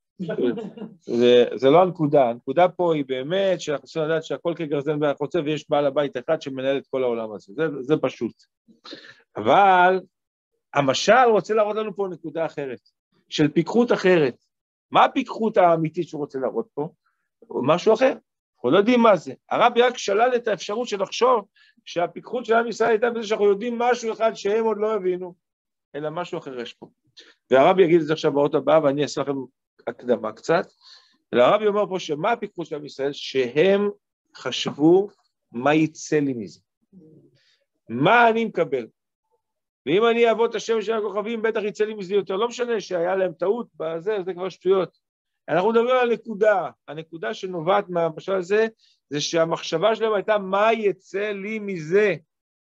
זה לא הנקודה, הנקודה פה היא באמת שאנחנו צריכים לדעת שהכל כגרזן ביד החוצב ויש בעל הבית אחד שמנהל את כל העולם הזה, זה פשוט. אבל המשל רוצה להראות לנו פה נקודה אחרת, של פיקחות אחרת. מה הפיקחות האמיתית שהוא רוצה להראות פה? משהו אחר. אנחנו לא יודעים מה זה. הרבי רק שלל את האפשרות של לחשוב שהפיקחות של עם ישראל הייתה בזה שאנחנו יודעים משהו אחד שהם עוד לא הבינו, אלא משהו אחר יש פה. והרבי יגיד את זה עכשיו באות הבאה, ואני אעשה לכם הקדמה קצת. הרבי אומר פה שמה הפיקחות של עם ישראל? שהם חשבו מה יצא לי מזה. מה אני מקבל? ואם אני אעבוד את השם של הכוכבים, בטח יצא לי מזה יותר. לא משנה שהיה להם טעות בזה, זה כבר שטויות. אנחנו מדברים על הנקודה. הנקודה שנובעת מהמשל הזה, זה שהמחשבה שלהם הייתה, מה יצא לי מזה?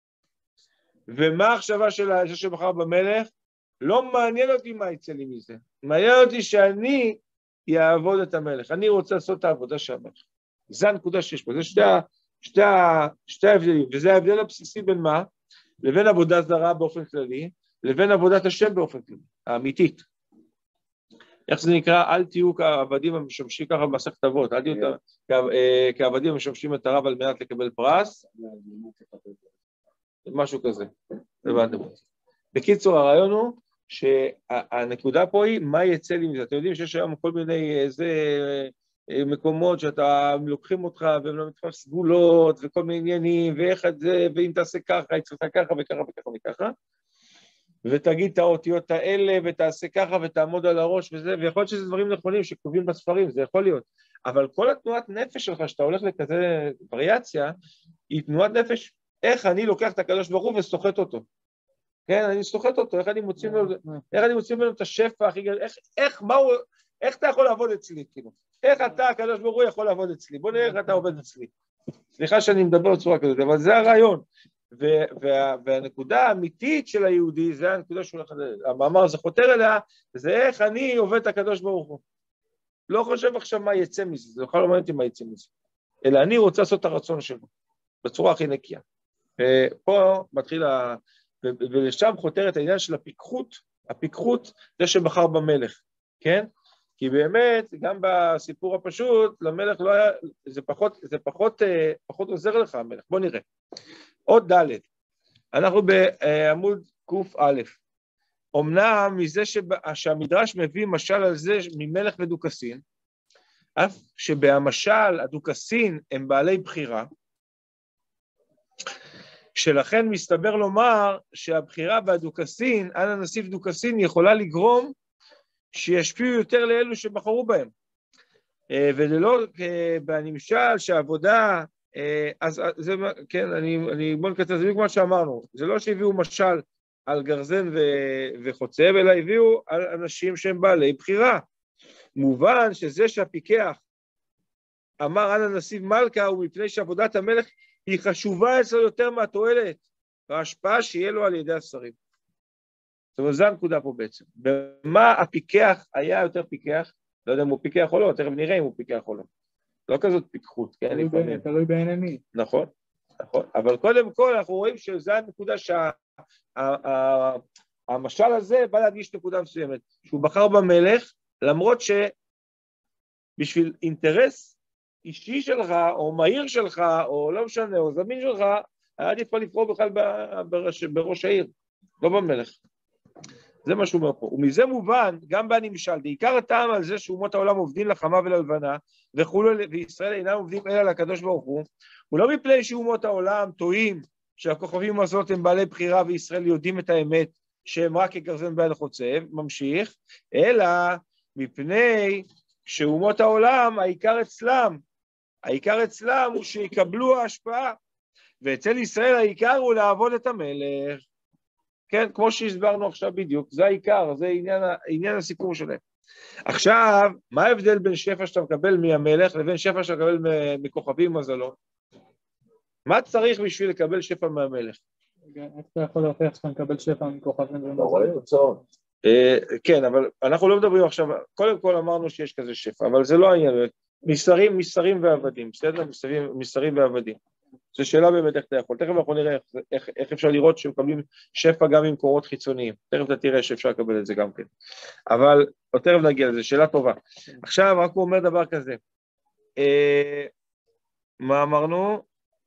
ומה המחשבה של זה שבחר במלך? לא מעניין אותי מה יצא לי מזה. מעניין אותי שאני יעבוד את המלך. אני רוצה לעשות את העבודה של המלך. זה הנקודה שיש פה, זה שתי ההבדלים, וזה ההבדל הבסיסי בין מה? לבין עבודה זרה באופן כללי, לבין עבודת השם באופן כללי, האמיתית. איך זה נקרא? אל תהיו כעבדים המשמשים ככה במסכת אבות, אל תהיו כעבדים המשמשים את הרב על מנת לקבל פרס, משהו כזה. בקיצור, הרעיון הוא שהנקודה פה היא, מה יצא לי מזה? אתם יודעים שיש היום כל מיני מקומות שאתה לוקחים אותך והם לא מתפס סגולות וכל מיני עניינים, ואיך את זה, ואם תעשה ככה, יצטרך ככה וככה וככה וככה, ותגיד את האותיות האלה, ותעשה ככה, ותעמוד על הראש וזה, ויכול להיות שזה דברים נכונים שכתובים בספרים, זה יכול להיות. אבל כל התנועת נפש שלך, שאתה הולך לכזה וריאציה, היא תנועת נפש, איך אני לוקח את הקדוש ברוך הוא וסוחט אותו. כן, אני סוחט אותו, איך אני מוציא ממנו את השפע הכי גדול, איך אתה יכול לעבוד אצלי, כאילו? איך אתה, הקדוש ברוך הוא, יכול לעבוד אצלי? בוא נראה איך אתה עובד אצלי. סליחה שאני מדבר בצורה כזאת, אבל זה הרעיון. והנקודה האמיתית של היהודי, זה הנקודה המאמר הזה חותר אליה, זה איך אני עובד את הקדוש ברוך הוא. לא חושב עכשיו מה יצא מזה, זה בכלל לא מעניין אותי מה יצא מזה. אלא אני רוצה לעשות את הרצון שלו, בצורה הכי נקייה. פה מתחיל, ולשם חותרת העניין של הפיקחות, זה שבחר במלך, כן? כי באמת, גם בסיפור הפשוט, למלך לא היה, זה פחות עוזר לך המלך. בוא נראה. עוד ד', אנחנו בעמוד ק"א. אמנם מזה שהמדרש מביא משל על זה ממלך ודוכסין, אף שבמשל הדוכסין הם בעלי בחירה, שלכן מסתבר לומר שהבחירה והדוכסין, אנא נוסיף דוכסין, יכולה לגרום שישפיעו יותר לאלו שבחרו בהם. וללא בנמשל שהעבודה, אז זה, כן, בוא נקצר, זה בדיוק מה שאמרנו, זה לא שהביאו משל על גרזן וחוצב, אלא הביאו על אנשים שהם בעלי בחירה. מובן שזה שהפיקח אמר אנא נוסיף מלכה, הוא מפני שעבודת המלך היא חשובה אצלו יותר מהתועלת, וההשפעה שיהיה לו על ידי השרים. זאת אומרת, זו הנקודה פה בעצם. במה הפיקח היה יותר פיקח? לא יודע אם הוא פיקח או לא, תכף נראה אם הוא פיקח או לא. לא כזאת פיקחות, כן? תלוי בעיני מי. נכון, נכון. אבל קודם כל אנחנו רואים שזו הנקודה שהמשל הזה בא להדגיש נקודה מסוימת, שהוא בחר במלך, למרות שבשביל אינטרס אישי שלך, או מהיר שלך, או לא משנה, או זמין שלך, היה עדיף לבחור בכלל בראש העיר, לא במלך. זה מה שהוא אומר פה. ומזה מובן, גם בנמשל, בעיקר הטעם על זה שאומות העולם עובדים לחמה וללבנה, וישראל אינם עובדים אלא לקדוש ברוך הוא, ולא מפני שאומות העולם טועים, שהכוכבים הזאת הם בעלי בחירה, וישראל יודעים את האמת, שהם רק כגרזן בעל חוצב, ממשיך, אלא מפני שאומות העולם, העיקר אצלם הוא שיקבלו ההשפעה, ואצל ישראל העיקר הוא לעבוד את המלך. כן, כמו שהסברנו עכשיו בדיוק, זה העיקר, זה עניין הסיפור שלהם. עכשיו, מה ההבדל בין שפע שאתה מקבל מהמלך לבין שפע שאתה מקבל מכוכבים ומזלות? מה צריך בשביל לקבל שפע מהמלך? איך אתה יכול להוכיח שאתה מקבל שפע מכוכבים ומזלות? כן, אבל אנחנו לא מדברים עכשיו, קודם כל אמרנו שיש כזה שפע, אבל זה לא העניין, מסרים ועבדים, בסדר? מסרים ועבדים. זו שאלה באמת איך אתה יכול, תכף אנחנו נראה איך אפשר לראות שמקבלים שפע גם עם קורות חיצוניים, תכף אתה תראה שאפשר לקבל את זה גם כן, אבל תכף נגיע לזה, שאלה טובה. עכשיו רק הוא אומר דבר כזה, מה אמרנו?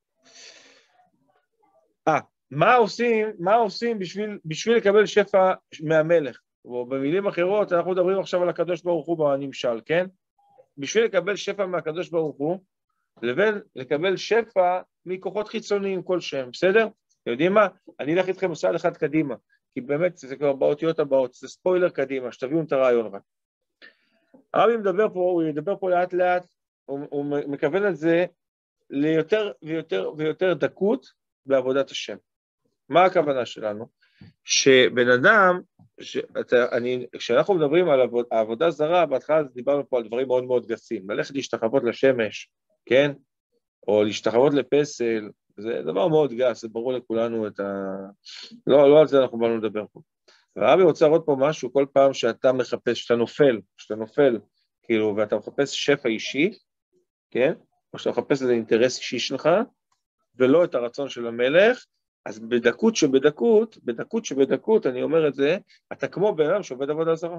מה עושים בשביל לקבל שפע מהמלך, או במילים אחרות אנחנו מדברים עכשיו על הקדוש ברוך הוא בנמשל, כן? בשביל לקבל שפע מהקדוש ברוך הוא, לבין לקבל שפע מכוחות חיצוניים כלשהם, בסדר? אתם יודעים מה? אני אלך איתכם מסעד אחד קדימה, כי באמת זה כבר באותיות הבאות, זה ספוילר קדימה, שתביאו את הרעיון רק. הרבי מדבר פה, הוא ידבר פה לאט לאט, הוא מכוון על זה ליותר ויותר ויותר דקות בעבודת השם. מה הכוונה שלנו? שבן אדם, כשאנחנו מדברים על העבודה זרה, בהתחלה דיברנו פה על דברים מאוד מאוד גסים, ללכת להשתחוות לשמש, כן? או להשתחוות לפסל, זה דבר מאוד גס, זה ברור לכולנו לא על זה אנחנו באנו לדבר פה. והרבי רוצה לראות פה משהו, כל פעם שאתה מחפש, שאתה נופל, כאילו, ואתה מחפש שפע אישי, כן? או שאתה מחפש איזה אינטרס אישי שלך, ולא את הרצון של המלך, אז בדקות שבדקות, אני אומר את זה, אתה כמו בן אדם שעובד עבודה זרה.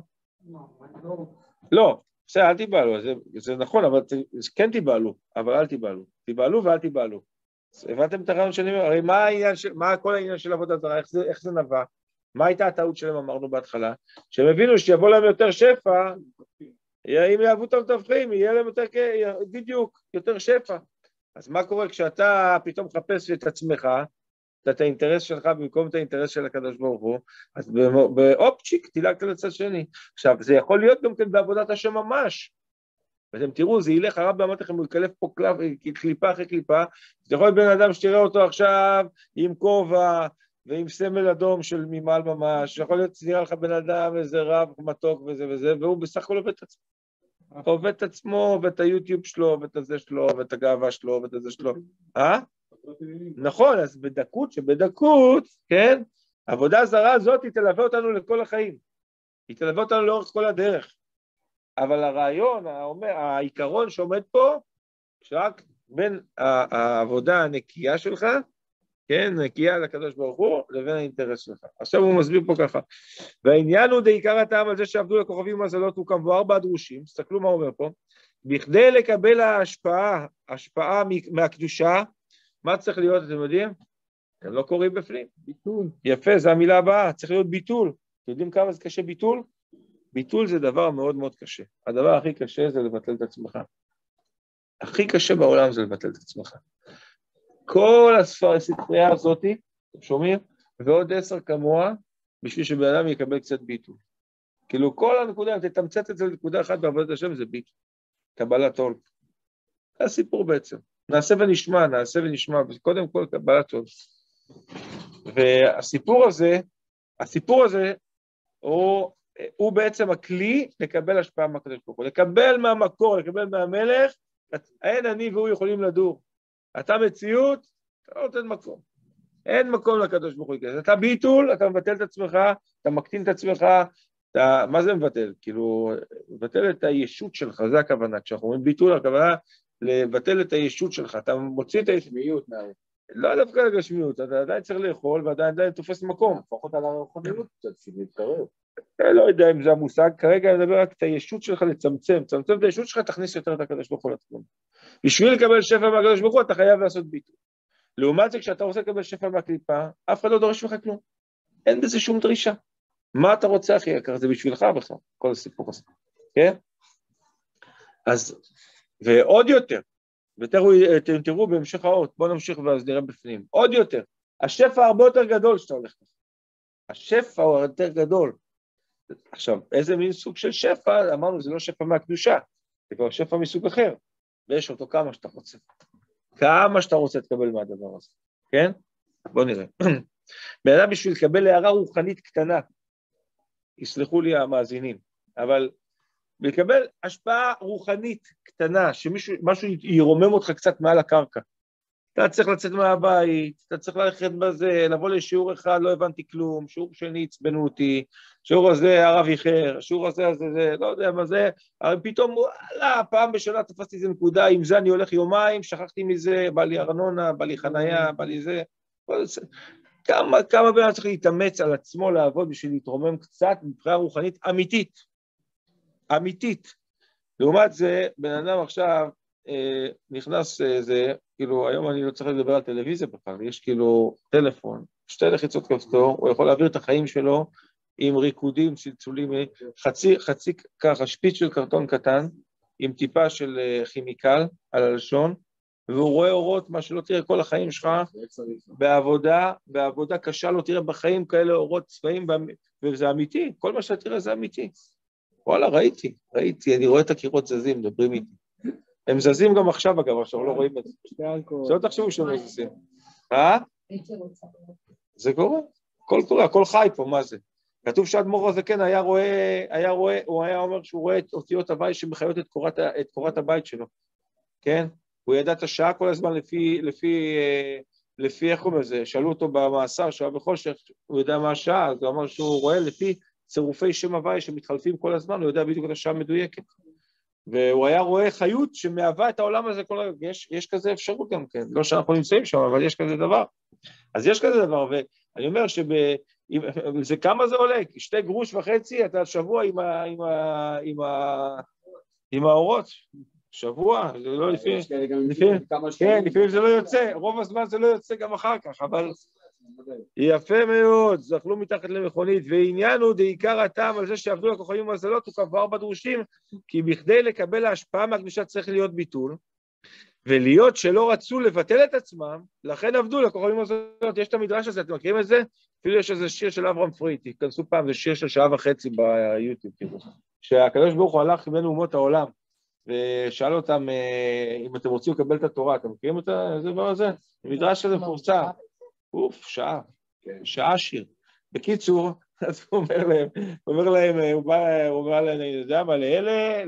לא, בסדר, אל תיבהלו, זה נכון, אבל כן תיבהלו, אבל אל תיבהלו. תיבהלו ואל תיבהלו. הבנתם את הרעיון שאני אומר? הרי מה כל העניין של עבודה זרה, איך זה נבע? מה הייתה הטעות שלהם, אמרנו בהתחלה? שהם הבינו שיבוא להם יותר שפע, אם יאהבו את המתווכים, יהיה להם יותר, בדיוק, יותר שפע. אז מה קורה כשאתה פתאום מחפש את עצמך, את האינטרס שלך במקום את האינטרס של הקדוש ברוך הוא, אז באופצ'יק תילגת לצד שני. עכשיו, זה יכול להיות גם כן בעבודת השם ממש. ואתם תראו, זה ילך, הרב אמרתי לכם, הוא יקלף פה קליפה אחרי קליפה, זה יכול להיות בן אדם שתראה אותו עכשיו עם כובע ועם סמל אדום של ממעל ממש, יכול להיות שנראה לך בן אדם איזה רב מתוק וזה וזה, והוא בסך הכל עובד את עצמו. עובד את עצמו ואת היוטיוב שלו ואת הזה שלו ואת הגאווה שלו ואת הזה שלו. נכון, אז שבדקות, כן, העבודה זרה הזאת היא תלווה אותנו לכל החיים. היא תלווה אותנו לאורך כל הדרך. אבל הרעיון, העיקרון שעומד פה, שרק בין העבודה הנקייה שלך, כן, נקייה לקדוש ברוך הוא, לבין האינטרס שלך. עכשיו הוא מסביר פה ככה. והעניין הוא בעיקר הטעם על זה שעבדו לכוכבים מזלות, הוא כמבואר בדרושים, תסתכלו מה הוא אומר פה, בכדי לקבל ההשפעה מהקדושה, מה צריך להיות, אתם יודעים? הם לא קוראים בפנים. ביטול. יפה, זו המילה הבאה, צריך להיות ביטול. אתם יודעים כמה זה קשה ביטול? ביטול זה דבר מאוד מאוד קשה. הדבר הכי קשה זה לבטל את עצמך. הכי קשה בעולם זה לבטל את עצמך. כל הספרייה הזאת, אתם שומעים? ועוד 10 כמוה, בשביל שבן אדם יקבל קצת ביטול. כאילו כל הנקודה, תתמצת את זה לנקודה אחת בעבודת השם, זה ביטול. קבלת עול. זה הסיפור בעצם. נעשה ונשמע, קודם כל קבלת עול. והסיפור הזה, הוא בעצם הכלי לקבל השפעה מהקדוש ברוך הוא, לקבל מהמקור, לקבל מהמלך, אין אני והוא יכולים לדור. אתה מציאות, אתה לא נותן מקום. אין מקום לקדוש ברוך הוא. אתה ביטול, אתה מבטל את עצמך, אתה מקטין את עצמך, מה זה מבטל? כאילו, מבטל את הישות שלך, זה הכוונה. כשאנחנו אומרים ביטול, הכוונה לבטל את הישות שלך, אתה מוציא את הישמיות. לא דווקא לגשמיות, אתה עדיין צריך לאכול ועדיין תופס מקום. לפחות על הרוחניות קצת, להתקרב. לא יודע אם זה המושג, כרגע אני מדבר רק את הישות שלך לצמצם, צמצם את הישות שלך, תכניס יותר את הקדוש ברוך הוא לתחום. בשביל לקבל שפע מהקדוש ברוך הוא, אתה חייב לעשות ביטול. לעומת זה, כשאתה רוצה לקבל שפע מהקליפה, אף אחד לא דורש ממך כלום. אין בזה שום דרישה. מה אתה רוצה הכי יקר? זה בשבילך בכלל, כל הסיפור הזה. כן? אז, ועוד יותר, ואתם תראו בהמשך האות, בואו נמשיך ואז נראה בפנים. עוד יותר, השפע הרבה יותר גדול שאתה הולך לך. השפע הוא יותר גדול. עכשיו, איזה מין סוג של שפע? אמרנו, זה לא שפע מהקדושה, זה כבר שפע מסוג אחר, ויש אותו כמה שאתה רוצה. כמה שאתה רוצה לקבל מהדבר הזה, כן? בואו נראה. בעצם בשביל לקבל הערה רוחנית קטנה, יסלחו לי המאזינים, אבל לקבל השפעה רוחנית קטנה, שמשהו ירומם אותך קצת מעל הקרקע, אתה צריך לצאת מהבית, אתה צריך ללכת בזה, לבוא לשיעור אחד, לא הבנתי כלום, שיעור שני הצבנו אותי, שיעור הזה הרב איחר, שיעור הזה, לא יודע מה זה, אבל פתאום, וואלה, פעם בשנה תפסתי איזה נקודה, עם זה אני הולך יומיים, שכחתי מזה, בא לי ארנונה, בא לי חנייה, בא לי זה, כמה בן צריך להתאמץ על עצמו לעבוד בשביל להתרומם קצת מבחינה רוחנית אמיתית. לעומת זה, בן אדם עכשיו נכנס זה, כאילו היום אני לא צריך לדבר על טלוויזיה בכלל, יש כאילו טלפון, 2 לחיצות כפתור, הוא יכול להעביר את החיים שלו עם ריקודים, צלצולים, חצי ככה, שפיץ של קרטון קטן, עם טיפה של כימיקל על הלשון, והוא רואה אורות, מה שלא תראה כל החיים שלך, בעבודה קשה לא תראה בחיים כאלה אורות צבעים, וזה אמיתי, כל מה שאתה תראה זה אמיתי. וואלה, ראיתי, אני רואה את הקירות זזים, מדברים איתי. הם זזים גם עכשיו, אגב, עכשיו לא רואים את זה. שלא תחשבו שהם לא זזים. זה קורה, הכל חי פה, מה זה? כתוב שאדמו"ר הזקן היה רואה, הוא היה אומר שהוא רואה את אותיות הוואי שמחיות את קורת הבית שלו, כן? הוא ידע את השעה כל הזמן לפי איך הוא מזה, שאלו אותו במאסר, שהיה בחושך, הוא יודע מה השעה, אז הוא אמר שהוא רואה לפי צירופי שם הוואי שמתחלפים כל הזמן, הוא יודע בדיוק את השעה המדויקת. והוא היה רואה חיות שמהווה את העולם הזה כל רגע, יש כזה אפשרות גם כן, לא שאנחנו נמצאים שם, אבל יש כזה דבר. אז יש כזה דבר, ואני אומר זה כמה זה עולה? 2.5 גרוש, אתה שבוע עם האורות, שבוע, זה לא לפעמים, לפעמים זה לא יוצא, רוב הזמן זה לא יוצא גם אחר כך, אבל יפה מאוד, זכלו מתחת למכונית, ועניין הוא דעיקר הטעם על זה שעבדו לכוכבים ומזלות, הוא קבע בדרושים, כי בכדי לקבל ההשפעה מהקדושה צריך להיות ביטול, ולהיות שלא רצו לבטל את עצמם, לכן עבדו לכוכבים ומזלות. יש את המדרש הזה, אתם מכירים את זה? אפילו יש איזה שיר של אברהם פריד, תיכנסו פעם, זה שיר של 1.5 שעות ביוטיוב, שהקדוש ברוך הוא הלך בין אומות העולם, ושאל אותם אם אתם רוצים לקבל את התורה, אתם מכירים את הדבר הזה? המדרש הזה מפורסם. שעה שיר. בקיצור, אז הוא אומר להם, הוא בא לאלה,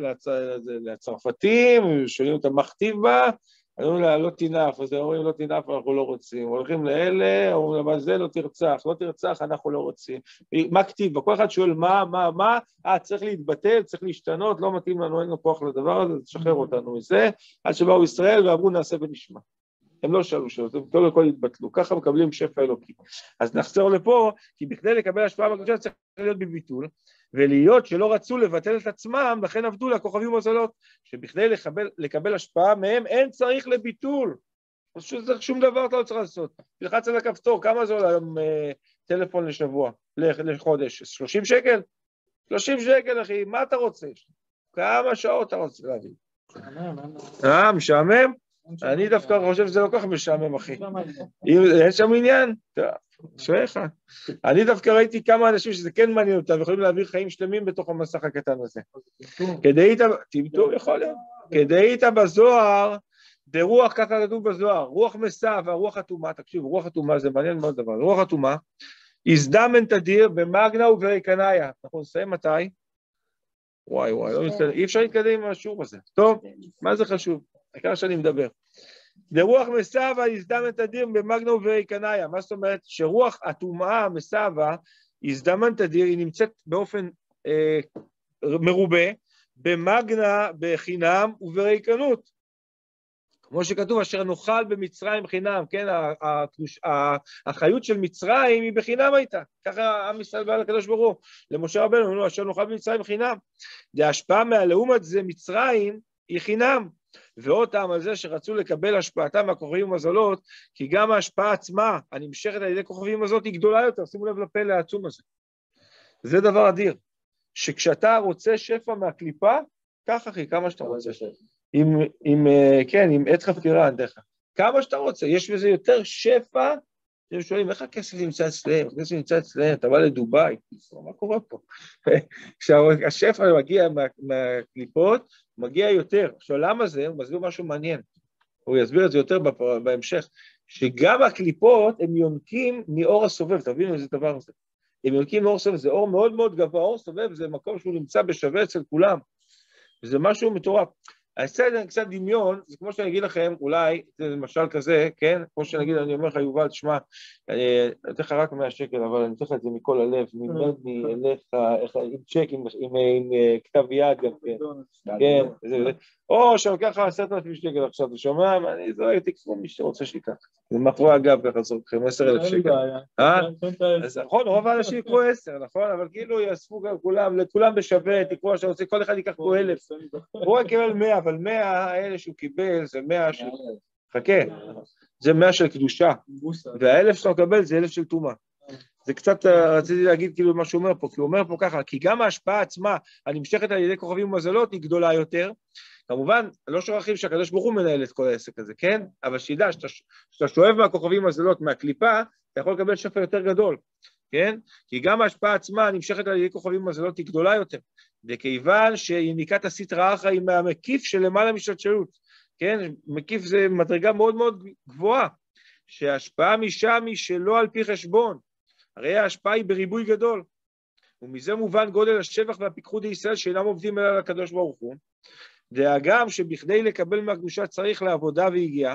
לצרפתים, שואלים אותם מכתיב בה, אמרו לה, לא תינף, אז הם אומרים, לא תינף, אנחנו לא רוצים. הולכים לאלה, אומרים לה, זה לא תרצח, אנחנו לא רוצים. מה כתיב בה? כל אחד שואל, מה? צריך להתבטל, צריך להשתנות, לא מתאים לנו, אין לנו כוח לדבר הזה, תשחרר אותנו מזה, עד שבאו ישראל ואמרו, נעשה ונשמע. הם לא שאלו שאלות, הם כל הכל התבטלו, ככה מקבלים שפע אלוקי. אז נחזור לפה, כי בכדי לקבל השפעה בקדושה צריך להיות בביטול, ולהיות שלא רצו לבטל את עצמם, לכן עבדו לכוכבים ומזלות, שבכדי לקבל השפעה מהם אין צריך לביטול. שום דבר אתה לא צריך לעשות. תלחץ על הכפתור, כמה זה עולה היום טלפון לשבוע, לחודש? 30 שקל? 30 שקל, אחי, מה אתה רוצה? כמה שעות אתה רוצה להביא? משעמם? אני דווקא חושב שזה לא כך משעמם, אחי. אין שם עניין? טוב, שואלך. אני דווקא ראיתי כמה אנשים שזה כן מעניין אותם, ויכולים להעביר חיים שלמים בתוך המסך הקטן הזה. טמטום יכול להיות. כדאית בזוהר, ברוח, ככה כתוב בזוהר, רוח מסע והרוח אטומה, תקשיב, רוח אטומה זה מעניין מאוד דבר, רוח אטומה, הזדמן תדיר במגנה ובריקניה. אנחנו נסיים מתי? וואי, לא מסתדר, אי אפשר להתקדם עם השיעור הזה. טוב, מה זה חשוב? העיקר שאני מדבר. ברוח מסבה הזדמן תדיר במגנה ובריקניה. מה זאת אומרת? שרוח אטומה, מסבה, הזדמן תדיר, היא נמצאת באופן מרובה, במגנה, בחינם ובריקנות. כמו שכתוב, אשר נאכל במצרים חינם, כן, החיות של מצרים היא בחינם הייתה, ככה עם ישראל בא לקדוש ברוך הוא, למשה רבנו, אמרו, אשר נאכל במצרים חינם, ההשפעה מהלעומת זה מצרים היא חינם, ועוד טעם על זה שרצו לקבל השפעתם מהכוכבים ומזלות, כי גם ההשפעה עצמה, הנמשכת על ידי כוכבים ומזלות, היא גדולה יותר, שימו לב לפלא העצום הזה. זה דבר אדיר, שכשאתה רוצה שפע מהקליפה, כך אחי, כמה שאתה רוצה שפע. עם עץ חפירה, כמה שאתה רוצה, יש בזה יותר שפע, אתם שואלים, איך הכסף נמצא אצלם? אתה בא לדוביי, מה קורה פה? כשהשפע מגיע מהקליפות, מגיע יותר. עכשיו, למה זה? הוא מסביר משהו מעניין, הוא יסביר את זה יותר בהמשך, שגם הקליפות הם יונקים מאור הסובב, תבינו איזה דבר הזה, הם יונקים מאור סובב, זה אור מאוד מאוד גבוה, אור סובב זה מקום שהוא נמצא בשווה אצל כולם, וזה משהו מטורף. הסדר קצת דמיון, זה כמו שאני אגיד לכם, אולי, זה למשל כזה, כן? כמו שאני אגיד, אני אומר לך, יובל, תשמע, אני אתן לך רק 100 שקל, אבל אני אתן לך את זה מכל הלב, אליך, עם צ'ק, עם כתב יד גם, כן, או שלוקח לך 10,000 שקל עכשיו, אתה שומע, אני זוהר, תקפו מי שרוצה שיקח. זה מאחורי הגב, ככה זו לכם 10,000 שקל. אז נכון, רוב האנשים יקחו 10, נכון? אבל כאילו יאספו גם לכולם בשווה, תקחו שרוצה, כל אחד ייקח פה 1,000. הוא יקבל 100, אבל 100 האלה שהוא קיבל, זה 100 של... חכה, זה 100 של קדושה, וה1,000 שאתה מקבל זה 1,000 של תומה. זה קצת, רציתי להגיד כאילו מה שהוא אומר פה, כי הוא אומר פה ככה, כי גם ההשפעה עצמה, הנמשכת על ידי כוכבים ומזלות, היא גדולה יותר. כמובן, לא שוכחים שהקדוש ברוך הוא מנהל את כל העסק הזה, כן? אבל שידע, שאתה שואב מהכוכבים ומזלות, מהקליפה, אתה יכול לקבל שפע יותר גדול, כן? כי גם ההשפעה עצמה, הנמשכת על ידי כוכבים ומזלות, היא גדולה יותר. וכיוון שיניקת הסטרא אחרא היא מהמקיף של למעלה משלשלות, כן? מקיף זה מדרגה מאוד מאוד גבוהה, שההשפעה משם היא שלא על פי חשבון, הרי ההשפעה היא בריבוי גדול, ומזה מובן גודל השבח והפיקחות לישראל שאינם עובדים אלא לקדוש ברוך הוא, והגם שבכדי לקבל מהקדושה צריך לעבודה והגיעה,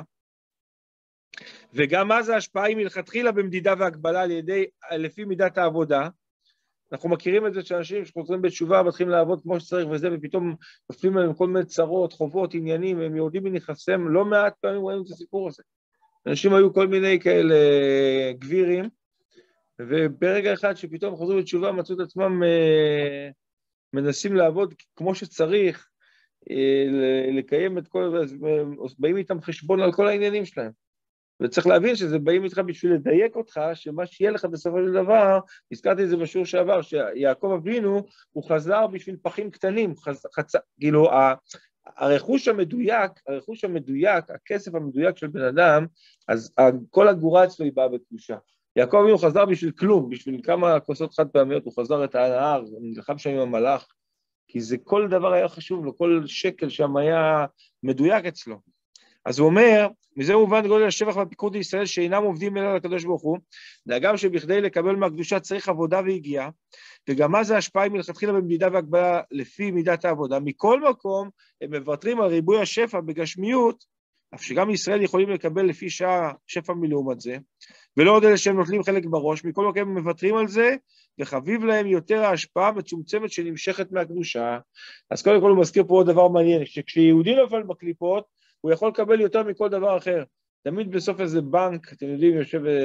וגם אז ההשפעה היא מלכתחילה במדידה והגבלה לפי מידת העבודה, אנחנו מכירים את זה שאנשים שחוזרים בתשובה, מתחילים לעבוד כמו שצריך וזה, ופתאום נופלים עליהם כל מיני צרות, חובות, עניינים, הם יורדים מנכסיהם, לא מעט פעמים רואים את הסיפור הזה. אנשים היו כל מיני כאלה גבירים, וברגע אחד שפתאום חוזרים בתשובה, מצאו את עצמם מנסים לעבוד כמו שצריך, לקיים את כל, באים איתם חשבון על כל העניינים שלהם. וצריך להבין שזה באים איתך בשביל לדייק אותך, שמה שיהיה לך בסופו של דבר, הזכרתי את זה בשיעור שעבר, שיעקב אבינו, הוא חזר בשביל פחים קטנים, כאילו, הרכוש המדויק, הכסף המדויק של בן אדם, אז כל הגורה אצלו היא באה בקדושה. יעקב אבינו חזר בשביל כלום, בשביל כמה כוסות חד פעמיות, הוא חזר את הנהר, הוא נלחם שם עם המלאך, כי זה כל דבר היה חשוב לו, כל שקל שם היה מדויק אצלו. אז הוא אומר, מזה מובן גודל השבח והפיקוד לישראל שאינם עובדים אלא לקדוש ברוך הוא, גם שבכדי לקבל מהקדושה צריך עבודה והגיעה, וגם מה זה השפעה מלכתחילה במדידה והגבלה לפי מידת העבודה. מכל מקום הם מוותרים על ריבוי השפע בגשמיות, אף שגם ישראל יכולים לקבל לפי שעה שפע מלעומת זה, ולא עוד אלה שהם נוטלים חלק בראש, מכל מקום הם מוותרים על זה, וחביב להם יותר ההשפעה מצומצמת שנמשכת מהקדושה. אז קודם כל הוא מזכיר פה עוד דבר מעניין, שכשיהודי נופל בקליפות, הוא יכול לקבל יותר מכל דבר אחר. תמיד בסוף איזה בנק, אתם יודעים,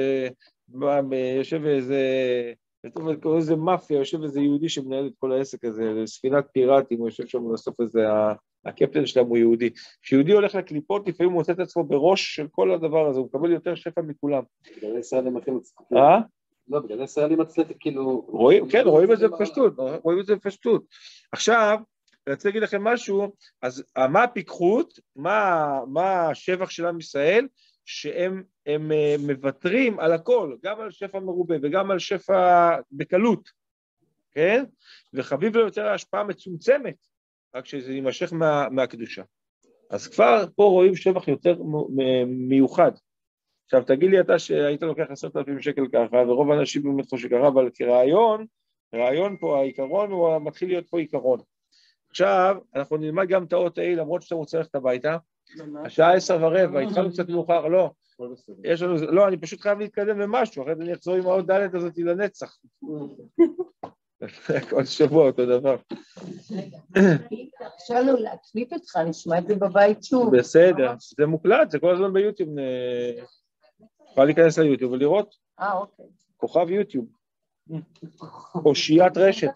יושב איזה מאפיה, יושב איזה יהודי שמנהל את כל העסק הזה, ספינת פיראטים, הוא יושב שם בסוף איזה, הקפטן שלהם הוא יהודי. כשיהודי הולך לקליפות, לפעמים הוא מוצא את עצמו בראש של כל הדבר הזה, הוא מקבל יותר שפע מכולם. בגלל ישראלים הכי מצליחים. לא, בגלל ישראלים מצליחים, כאילו... רואים את זה בפשטות, עכשיו, אני רוצה להגיד לכם משהו, אז מה הפיקחות, מה השבח של עם ישראל, שהם מוותרים על הכל, גם על שפע מרובה וגם על שפע בקלות, כן? וחביב לו יותר ההשפעה מצומצמת, רק שזה יימשך מהקדושה. אז כבר פה רואים שבח יותר מיוחד. עכשיו תגיד לי אתה שהיית לוקח 10,000 שקל ככה, ורוב האנשים באמת חושבים ככה, אבל כרעיון פה, העיקרון הוא מתחיל להיות פה עיקרון. עכשיו, אנחנו נלמד גם את האות A, למרות שאתה רוצה ללכת הביתה. השעה 10:15, התחלנו קצת מאוחר, לא. לא, אני פשוט חייב להתקדם למשהו, אחרי זה אני אחזור עם האות ד' הזאת לנצח. כל שבוע אותו דבר. אפשר לו להקליט אותך, נשמע את זה בבית שוב. בסדר, זה מוקלט, זה כל הזמן ביוטיוב. יכולה להיכנס ליוטיוב ולראות. אוקיי. כוכב יוטיוב. אושיית רשת.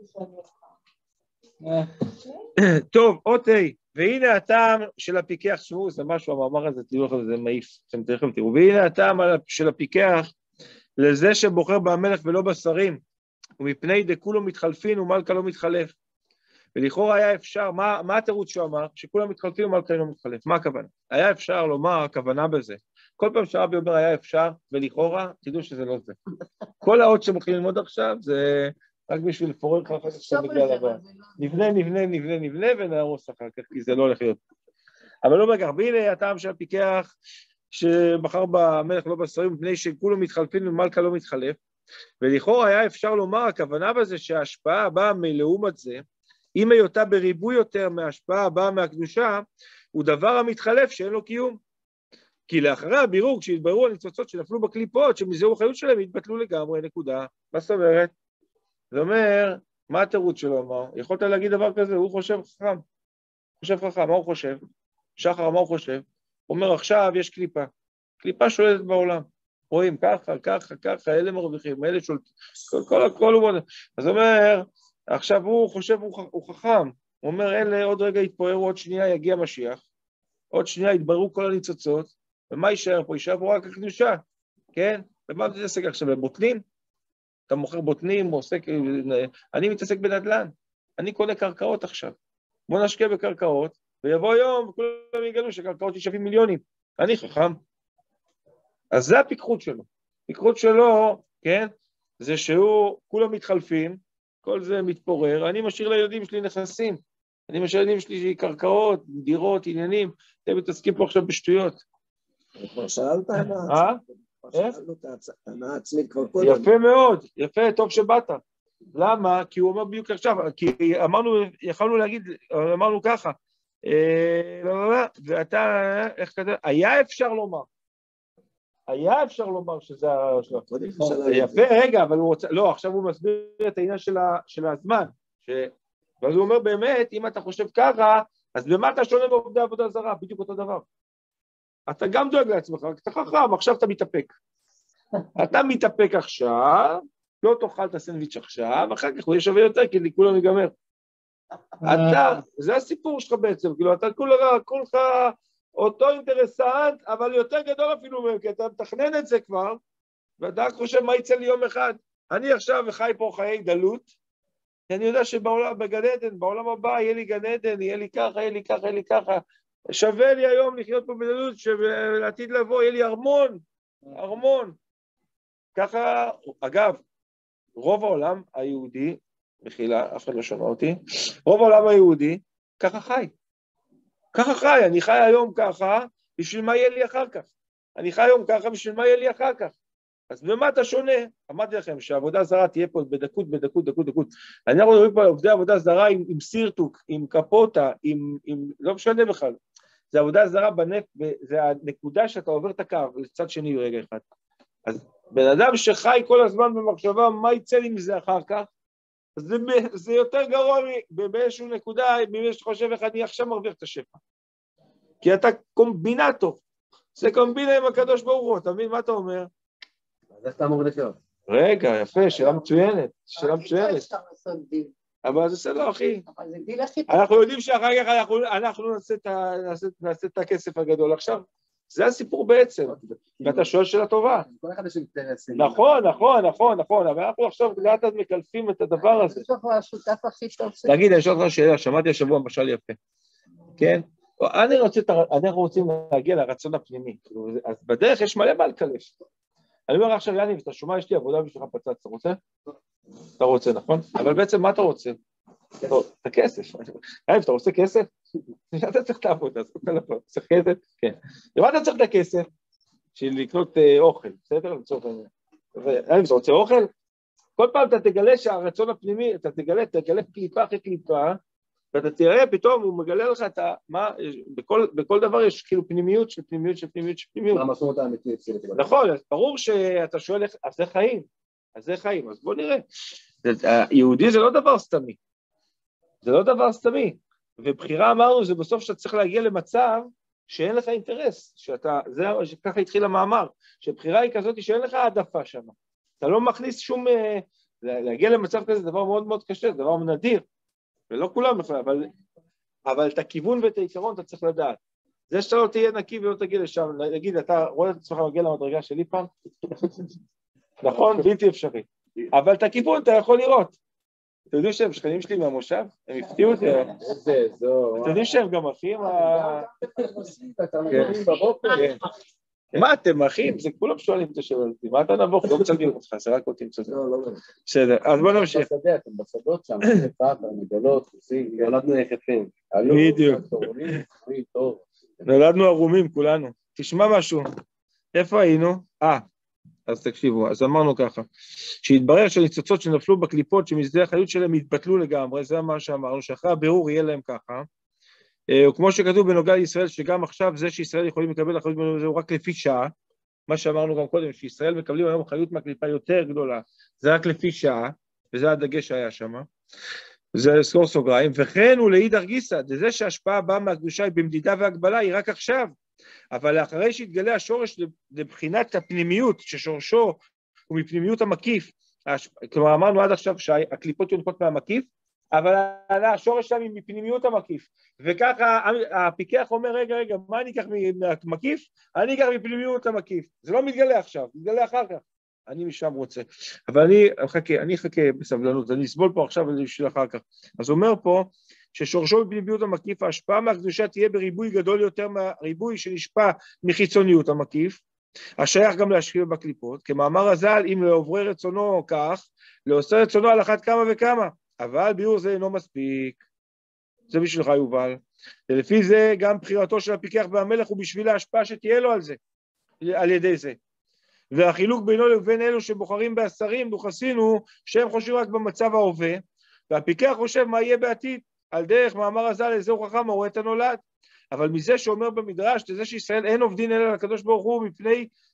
טוב, אות A, והנה הטעם של הפיקח, שמעו, זה משהו, המאמר הזה, תראו לכם, זה מעיף, אתם תראו, והנה הטעם של הפיקח, לזה שבוחר במלך ולא בשרים, ומפני דכולו מתחלפין ומלכה לא מתחלף. ולכאורה היה אפשר, מה התירוץ שהוא אמר? שכולם מתחלפים ומלכה לא מתחלף, מה הכוונה? היה אפשר לומר, הכוונה בזה. כל פעם שהרבי אומר היה אפשר, ולכאורה, תדעו שזה לא זה. כל האות שמתחילים ללמוד עכשיו, זה רק בשביל לפורר לך אחר כך שאתה בגלל הבא. נבנה ונהרוס אחר כך, כי זה לא הולך להיות. אבל לא בגלל, והנה הטעם של הפיקח, שבחר במלך לא בשרים, מפני שכולו מתחלפים ומלכה לא מתחלף, ולכאורה היה אפשר לומר, הכוונה בזה שההשפעה הבאה מלעומת זה, אם היותה בריבוי יותר מההשפעה הבאה מהקדושה, הוא דבר המתחלף שאין לו קיום. כי לאחרי הבירור, כשהתבררו הניצוצות שנפלו בקליפות, שמזהו החיות שלהם, התבטלו לגמרי, נקודה. מה זאת אומרת? זה אומר, מה התירוץ שלו אמר? יכולת להגיד דבר כזה, הוא חושב חכם, מה הוא חושב? שחר, מה הוא חושב? הוא אומר, עכשיו יש קליפה שולטת בעולם. רואים, ככה, אלה מרוויחים, אלה שולטים, כל הוא... אז הוא אומר, עכשיו הוא חושב, הוא חכם. הוא אומר, אלה עוד רגע יתפוארו, עוד שנייה יגיע משיח, עוד שנייה יתבררו כל הניצוצות, ומה יישאר פה? יישאר פה רק הקדושה, כן? ומה מתעסק עכשיו? בבוטנים? אתה מוכר בוטנים, אני מתעסק בנדל"ן, אני קונה קרקעות עכשיו. בוא נשקיע בקרקעות, ויבוא יום, וכולם יגלו שקרקעות שווים מיליונים. אני חכם. אז זה הפיקחות שלו. הפיקחות שלו, כן? זה שהוא, כולם מתחלפים, כל זה מתפורר, אני משאיר לילדים שלי נכסים, אני משאיר לילדים שלי קרקעות, דירות, עניינים, אתם מתעסקים פה עכשיו בשטויות. כבר שאלת הטענה עצמית כבר קודם. יפה מאוד, יפה, טוב שבאת. למה? כי הוא אומר בדיוק עכשיו, כי יכולנו להגיד, אמרנו ככה, ואתה, איך כזה, היה אפשר לומר, היה אפשר לומר שזה יפה, רגע, אבל הוא רוצה, לא, עכשיו הוא מסביר את העניין של הזמן, ואז הוא אומר באמת, אם אתה חושב ככה, אז במה אתה שונה בעובדי עבודה זרה? בדיוק אותו דבר. אתה גם דואג לעצמך, אתה חכם, עכשיו אתה מתאפק. אתה מתאפק עכשיו, לא תאכל את הסנדוויץ' עכשיו, אחר כך הוא ישווה יותר, כי כולם ייגמר. זה הסיפור שלך בעצם, כאילו, אתה כולך אותו אינטרסנט, אבל יותר גדול אפילו מהם, כי אתה מתכנן את זה כבר, ואתה חושב מה יצא לי יום אחד. אני עכשיו חי פה חיי דלות, כי אני יודע שבעולם, בגן עדן, בעולם הבא, יהיה לי גן עדן, יהיה לי ככה, יהיה לי ככה, יהיה לי ככה. שווה לי היום לחיות פה בדלות, שלעתיד לבוא, יהיה לי ארמון, ארמון. ככה, אגב, רוב העולם היהודי, מחילה, אף אחד לא שומע אותי, רוב העולם היהודי, ככה חי. ככה חי, אני חי היום ככה, בשביל מה יהיה לי אחר כך? אני חי היום ככה, בשביל מה יהיה לי אחר כך? אז במה אתה שונה? אמרתי לכם שהעבודה זרה תהיה פה בדקות. אנחנו מדברים פה על עובדי עבודה זרה עם סירטוק, עם קפוטה, לא משנה בכלל. זה עבודה זרה בנפט, זה הנקודה שאתה עובר את הקו, לצד שני רגע אחד. אז בן אדם שחי כל הזמן במחשבה, מה יצא לי מזה אחר כך? אז זה יותר גרוע באיזשהו נקודה, ממש שאתה חושב איך אני עכשיו מרוויח את השפע. כי אתה קומבינטור, זה קומבינה עם הקדוש ברוך הוא, אתה מבין מה אתה אומר? אז איך אתה אמור לחיות? רגע, יפה, שאלה מצוינת, שאלה מצוינת. אבל זה בסדר, אחי. אבל זה דיל הכי טוב. אנחנו יודעים שאחר כך אנחנו נעשה את הכסף הגדול. עכשיו, זה הסיפור בעצם, ואתה שואל שאלה טובה. נכון, אבל אנחנו עכשיו לאט מקלפים את הדבר הזה. יש לך השותף הכי טוב. תגיד, אני שואל אותך שאלה, שמעתי השבוע משל יפה. כן? אנחנו רוצים להגיע לרצון הפנימי. אז בדרך יש מלא מה לקלף. אני אומר עכשיו, יניב, אתה שומע, יש לי עבודה בשבילך פצץ, אתה רוצה? אתה רוצה, נכון? אבל בעצם מה אתה רוצה? את הכסף. יניב, אתה רוצה כסף? אתה צריך את העבודה, צריך כסף? כן. למה אתה צריך את הכסף? בשביל לקנות אוכל, בסדר? לצורך העניין. יניב, אתה רוצה אוכל? כל פעם אתה תגלה שהרצון הפנימי, אתה תגלה קליפה אחרי קליפה, ואתה תראה, פתאום הוא מגלה לך את מה, בכל דבר יש כאילו פנימיות של פנימיות. מה המשמעות האמיתית? נכון, אז ברור שאתה שואל, אז זה חיים, אז בוא נראה. יהודי זה לא דבר סתמי. ובחירה אמרנו, זה בסוף שאתה צריך להגיע למצב שאין לך אינטרס, שככה התחיל המאמר, שבחירה היא כזאת שאין לך העדפה שם. אתה לא מכניס שום, להגיע למצב כזה, זה דבר מאוד מאוד קשה, זה דבר נדיר. ולא כולם בכלל, אבל את הכיוון ואת העיקרון אתה צריך לדעת. זה שאתה לא תהיה נקי ולא תגיע לשם, נגיד, אתה רואה את עצמך מגיע למדרגה שלי פעם? נכון? בלתי אפשרי. אבל את הכיוון אתה יכול לראות. אתם יודעים שהם שכנים שלי מהמושב? הם הפתיעו אותי. אתם יודעים שהם גם אחים? מה אתם אחים? זה כולם שואלים את השאלה אותי. מה אתה נבוך? לא מצלמים אותך, זה רק אותי מצלמים. בסדר, אז בוא נמשיך. אתם בשדות שם, מגלות, נולדנו יחפים. בדיוק. נולדנו ערומים כולנו. תשמע משהו. איפה היינו? אז תקשיבו, אז אמרנו ככה, שהתברר שהניצוצות שנפלו בקליפות שמזדה החיות שלהם התבטלו לגמרי, זה מה שאמרנו, שאחרי הבירור יהיה להם ככה, וכמו שכתוב בנוגע לישראל, שגם עכשיו זה שישראל יכולים לקבל אחריות ממנו, זה רק לפי שעה, מה שאמרנו גם קודם, שישראל מקבלים היום אחריות מהקליפה יותר גדולה, זה רק לפי שעה, וזה הדגש שהיה שם, זה סגור סוגריים, וכן הוא לאידך גיסא, זה שההשפעה הבאה מהקדושה היא במדידה והגבלה, היא רק עכשיו, אבל אחרי שהתגלה השורש לבחינת הפנימיות, ששורשו הוא מפנימיות המקיף, כלומר אמרנו עד עכשיו שהקליפות יונקות מהמקיף, אבל השורש שם היא מפנימיות המקיף, וככה הפיקח אומר, רגע, מה אני אקח מהמקיף? אני אקח מפנימיות המקיף, זה לא מתגלה עכשיו, מתגלה אחר כך, אני משם רוצה, אבל אני אחכה בסבלנות, אני אסבול פה עכשיו בשביל אחר כך, אז אומר פה, ששורשו בפנימיות המקיף, ההשפעה מהקדושה תהיה בריבוי גדול יותר מהריבוי שנשפע מחיצוניות המקיף, השייך גם להשקיע בקליפות, כמאמר הז"ל, אם לעוברי רצונו כך, לעושה רצונו על אחת כמה וכמה, אבל ביאור זה אינו מספיק, זה בשבילך יובל, ולפי זה גם בחירתו של הפיקח והמלך הוא בשביל ההשפעה שתהיה לו על זה, על ידי זה, והחילוק בינו לבין אלו שבוחרים בעשרים, דוכסינו, שהם חושבים רק במצב ההווה, והפיקח חושב מה יהיה בעתיד, על דרך מאמר הז"ל איזהו חכם הרואה את הנולד, אבל מזה שאומר במדרש, לזה שישראל אין עובדין אלא לקדוש ברוך הוא מפני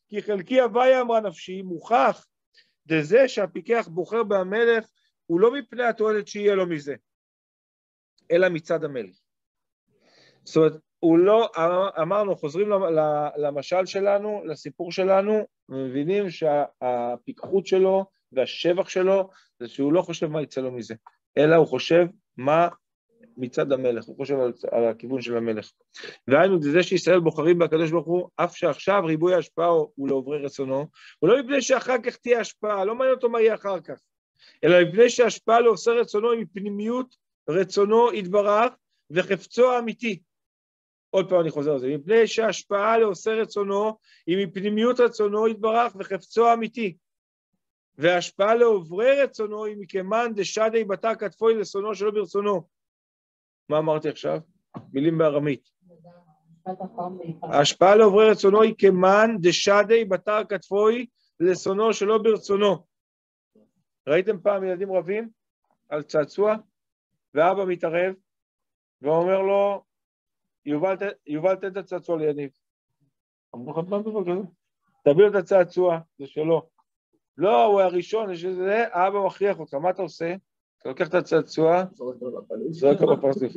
כי חלקי הוויה אמרה נפשי, מוכח דזה שהפיקח בוחר בהמלך, הוא לא מפני התועלת שיהיה לו מזה, אלא מצד המלך. זאת אומרת, הוא לא, אמרנו, חוזרים למשל שלנו, לסיפור שלנו, ומבינים שהפיקחות שלו והשבח שלו, זה שהוא לא חושב מה יצא לו מזה, אלא הוא חושב מה מצד המלך, הוא חושב על הכיוון של המלך. והיינו, זה שישראל בוחרים בהקדוש ברוך הוא, אף שעכשיו ריבוי ההשפעה הוא לעוברי רצונו, הוא לא מפני שאחר כך תהיה השפעה, לא מעניין אותו מה יהיה אחר כך, אלא מפני שההשפעה לעושה רצונו היא מפנימיות רצונו יתברך וחפצו האמיתי. עוד פעם אני חוזר על זה, מפני שההשפעה לעושה רצונו היא מפנימיות רצונו יתברך וחפצו האמיתי, וההשפעה לעוברי רצונו היא מכמן דשדי בתר כתפוי לשונו שלא ברצונו. מה אמרתי עכשיו? מילים בארמית. ההשפעה לעוברי רצונו היא כמן דשדי בתר כתפוי לשונו שלא ברצונו. ראיתם פעם ילדים רבים על צעצוע, ואבא מתערב, ואומר לו, יובל תן את הצעצוע ליניב. אמרו לך פעם דבר כזה? תביא לו את הצעצוע, זה שלו. לא, הוא הראשון, האבא מכריח אותך, מה אתה עושה? אתה לוקח את הצעצוע, זורק לו בפרצוף.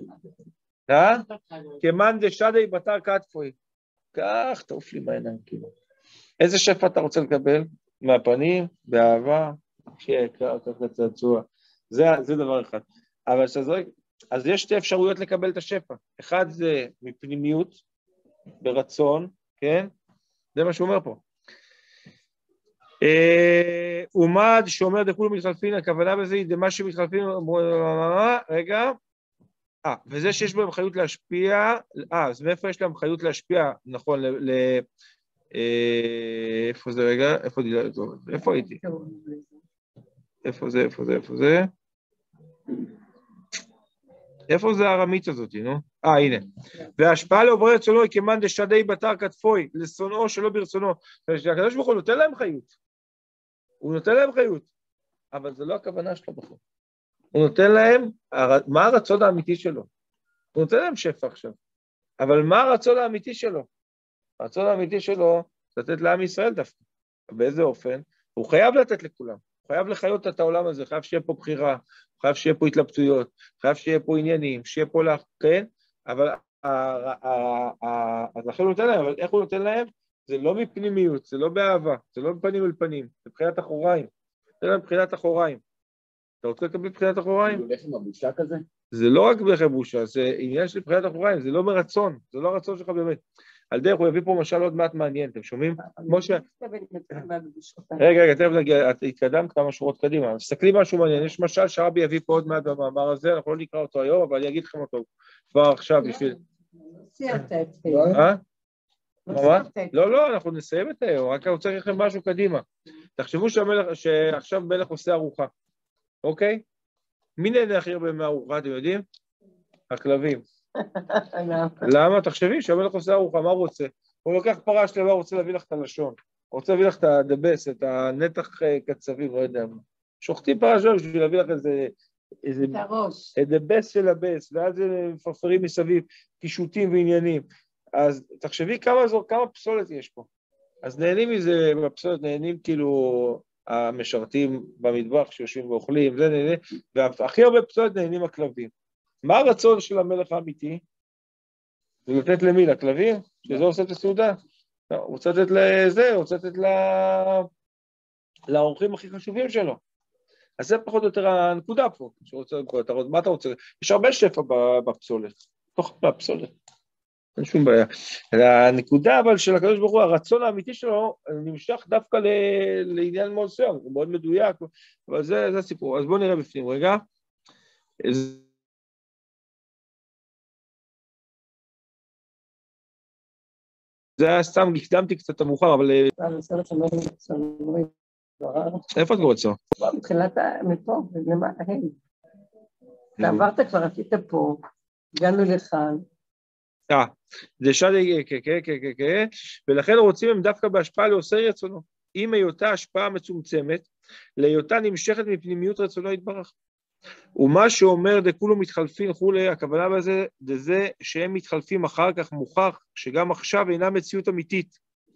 כמן דשדי בתר כתפוי. כך, תעוף לי מהעיניים, כאילו. איזה שפע אתה רוצה לקבל? מהפנים, באהבה, שיקר, כך הצעצוע. זה דבר אחד. אבל שזורק, אז יש שתי אפשרויות לקבל את השפע. אחד זה מפנימיות, ברצון, כן? זה מה שהוא אומר פה. אומד שאומר דכולו מתחלפין, הכוונה בזה היא דמה שמתחלפין, רגע, וזה שיש בהם חיות להשפיע, אז מאיפה יש להם חיות להשפיע, נכון, איפה זה רגע, איפה הייתי? איפה זה? איפה זה הרמית הזאת, נו? הנה. וההשפעה לעוברי רצונו היא כמן דשדי בתר כתפוי, לשונאו שלא ברצונו. הקדוש ברוך הוא נותן להם חיות. הוא נותן להם חיות, אבל זה לא הכוונה שלו בכלל. הוא נותן להם, מה הרצון האמיתי שלו? הוא נותן להם שפע עכשיו. אבל מה הרצון האמיתי שלו? הרצון האמיתי שלו זה לתת לעם ישראל דווקא. באיזה אופן? הוא חייב לתת לכולם. הוא חייב לחיות את העולם הזה, חייב שיהיה פה בחירה, חייב שיהיה פה התלבטויות, חייב שיהיה פה עניינים, שיהיה פה כן? אבל אז לכן הוא נותן להם, אבל איך הוא נותן להם? זה לא מפנימיות, זה לא באהבה, זה לא בפנים אל פנים, זה בחינת אחוריים. זה לא מבחינת אחוריים. אתה רוצה לקבל בחינת אחוריים? זה לחם הבושה כזה? זה לא רק לחם בושה, זה עניין של בחינת אחוריים, זה לא מרצון, זה לא הרצון שלך באמת. על דרך הוא יביא פה משל עוד מעט מעניין, אתם שומעים? רגע, תכף נגיע, את התקדמת כמה שורות קדימה, מסתכלים משהו מעניין, יש משל שהרבי יביא פה עוד מעט במאמר הזה, אנחנו לא נקרא אותו היום, אבל אני אגיד לכם אותו כבר עכשיו בשביל... לא, אנחנו נסיים את היום, רק אני רוצה להגיד לכם משהו קדימה. תחשבו שעכשיו מלך עושה ארוחה, אוקיי? מי נהנה הכי הרבה מהארוחה, אתם יודעים? הכלבים. למה? תחשבי שהמלך עושה ארוחה, מה הוא רוצה? הוא לוקח פרה שלמה, הוא רוצה להביא לך את הלשון, הוא רוצה להביא לך את הדבס, את הנתח קצבים, לא יודע מה. שוחטים פרה שלמה בשביל להביא לך איזה... את הראש. את הדבס של הבס, ואז מפרפרים מסביב, קישוטים ועניינים. אז תחשבי כמה פסולת יש פה. אז נהנים מזה, בפסולת נהנים כאילו המשרתים במטבח שיושבים ואוכלים, זה נהנה, והכי הרבה פסולת נהנים הכלבים. מה הרצון של המלך האמיתי? זה לתת למי? לכלבים? שזה עושה את הסעודה? לא, הוא רוצה לתת לזה, הוא רוצה לתת לאורחים הכי חשובים שלו. אז זה פחות או יותר הנקודה פה, מה אתה רוצה? יש הרבה שפע בפסולת, תוך הפסולת. אין שום בעיה. הנקודה אבל של הקדוש ברוך הוא, הרצון האמיתי שלו, נמשך דווקא לעניין מאוד מסוים, הוא מאוד מדויק, אבל זה הסיפור. אז בואו נראה בפנים רגע. זה היה סתם, הקדמתי קצת המאוחר, אבל... איפה את קוראת זו? בתחילת, מפה, למה, אתה עברת כבר, עשית פה, הגענו לכאן. זה שדי, ולכן רוצים הם דווקא בהשפעה לעושה רצונו. אם היותה השפעה מצומצמת, להיותה נמשכת מפנימיות רצונו יתברך. ומה שאומר דכולו מתחלפין חולי, הכוונה בזה, זה שהם מתחלפים אחר כך מוכח, שגם עכשיו אינה מציאות אמיתית.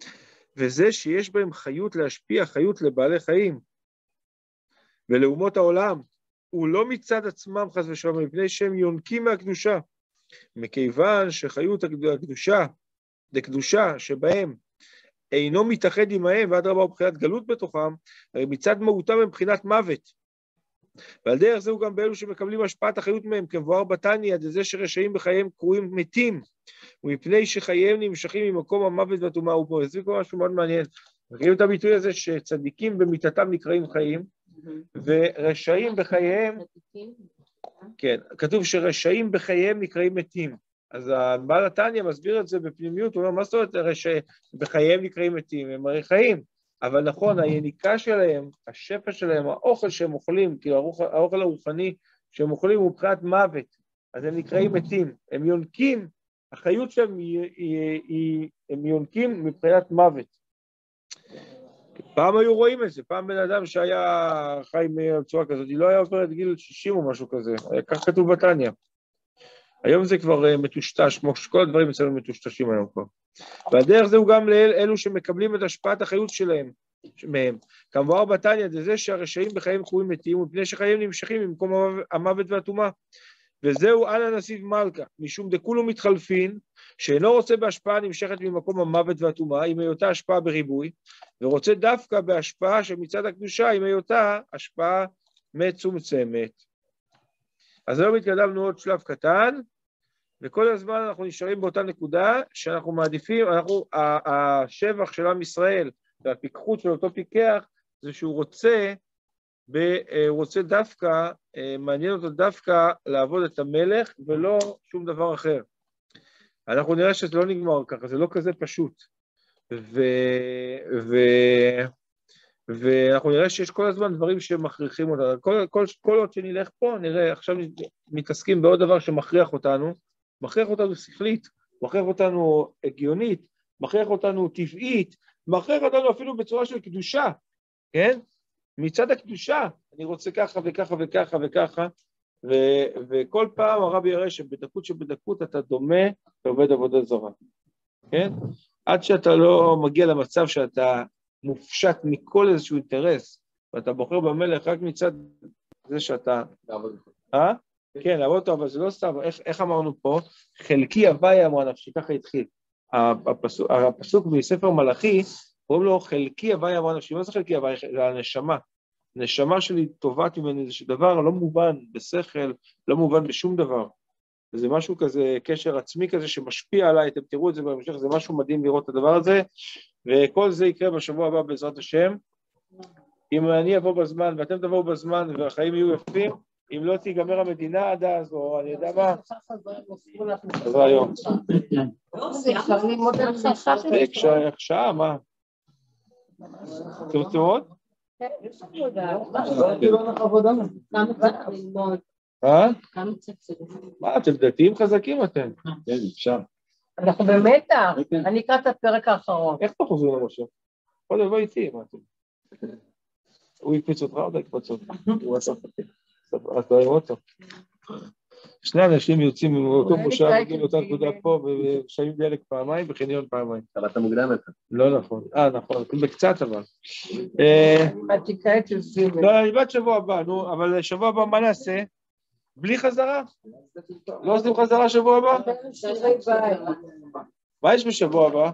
וזה שיש בהם חיות להשפיע, חיות לבעלי חיים, ולאומות העולם, הוא לא מצד עצמם חס ושלום, מפני שהם יונקים מהקדושה, מכיוון שחיות הקדושה שבהם אינו מתאחד עמהם, ועד רבה מבחינת גלות בתוכם, הרי מצד מהותם הם מבחינת מוות. ועל דרך זהו גם באלו שמקבלים השפעת החיות מהם, כמבואר בתניא, עד זה שרשעים בחייהם קרויים מתים, ומפני שחייהם נמשכים ממקום המוות והטומאה. הוא פה הסביר משהו מאוד מעניין. מכירים את הביטוי הזה שצדיקים במיתתם נקראים חיים, ורשעים בחייהם, כן, כתוב שרשעים בחייהם נקראים מתים. אז הבעל התניא מסביר את זה בפנימיות, הוא אומר, מה זאת אומרת בחייהם נקראים מתים? הם הרי חיים, אבל נכון, היניקה שלהם, השפע שלהם, האוכל שהם אוכלים, כאילו האוכל הרוחני שהם אוכלים הוא מבחינת מוות, אז הם נקראים מתים, הם יונקים, החיות שלהם הם יונקים מבחינת מוות. פעם היו רואים את זה, פעם בן אדם שהיה חי בצורה כזאת, היא לא היה עובר את גיל 60 או משהו כזה, כך כתוב בתניא. היום זה כבר מטושטש, כמו שכל הדברים אצלנו מטושטשים היום כבר. והדרך זהו גם לאלו שמקבלים את השפעת החיות שלהם, מהם. כמובן בתניא, זה שהרשעים בחיים קרויים מתים, מפני שחיים נמשכים ממקום המוות והטומאה. וזהו אנא נסיב מלכה, משום דכולו מתחלפין, שאינו רוצה בהשפעה נמשכת ממקום המוות והטומאה, עם היותה השפעה בריבוי, ורוצה דווקא בהשפעה שמצד הקדושה, עם היותה השפעה מצומצמת. אז היום התקדמנו עוד שלב קטן, וכל הזמן אנחנו נשארים באותה נקודה, שאנחנו מעדיפים, השבח של עם ישראל, והפיקחות של אותו פיקח, זה שהוא רוצה דווקא, מעניין אותו דווקא לעבוד את המלך, ולא שום דבר אחר. אנחנו נראה שזה לא נגמר ככה, זה לא כזה פשוט. ואנחנו נראה שיש כל הזמן דברים שמכריחים אותנו. כל עוד שנלך פה, נראה, עכשיו מתעסקים בעוד דבר שמכריח אותנו, מכריח אותנו שכלית, מכריח אותנו הגיונית, מכריח אותנו טבעית, מכריח אותנו אפילו בצורה של קדושה, כן? מצד הקדושה, אני רוצה ככה וככה וככה וככה, וכל פעם הרבי יראה שבדקות אתה דומה לעובד עבודה זרה, כן? עד שאתה לא מגיע למצב שאתה מופשט מכל איזשהו אינטרס, ואתה בוחר במלך רק מצד זה שאתה... כן, לעבוד אותו, אבל זה לא סתם, איך אמרנו פה? חלקי הווי אמרה נפשי, ככה התחיל. הפסוק בספר מלאכי, קוראים לו חלקי הווי אמרה נפשי, מה זה חלקי הווי? זה הנשמה. הנשמה שלי טובת ממני, זה דבר לא מובן בשכל, לא מובן בשום דבר. וזה משהו כזה, קשר עצמי כזה שמשפיע עליי, אתם תראו את זה בהמשך, זה משהו מדהים לראות את הדבר הזה, וכל זה יקרה בשבוע הבא בעזרת השם. אם אני אבוא בזמן ואתם תבואו בזמן והחיים יהיו יפים, אם לא תיגמר המדינה עד אז, או אני יודע מה, אז היום. שעה, מה? אתם רוצים עוד? כן, יש עבודה. מה, אתם דתיים חזקים אתם? כן, אפשר. אנחנו במתח, אני אקרא את הפרק האחרון. איך אתה חוזר למשה? עוד לבוא איתי, מה אתם? הוא יקפיץ אותך, עוד יקפץ אותך. הוא עשה חכה. אתה רואה אותו. שני אנשים יוצאים מאותו מושב, מגיעים לאותה נקודה פה, ושמים דלק פעמיים וחניון פעמיים. אבל אתה מוקדם את זה. לא נכון. נכון, בקצת אבל. אני מעתיקה את זה. לא, אני בעד שבוע הבא, נו, אבל שבוע הבא מה נעשה? בלי חזרה? לא עושים חזרה שבוע הבא? מה יש בשבוע הבא?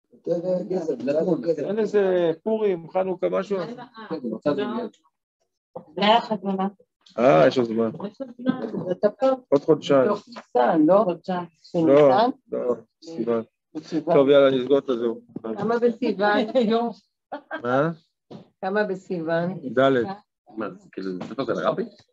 אין איזה פורים, חנוכה, משהו? יש עוד זמן. עוד חודשיים. לא? לא, סיוון. טוב, יאללה, נסגור את זה. כמה בסיוון? מה? כמה בסיוון? ד'. מה, כאילו, זה רבי?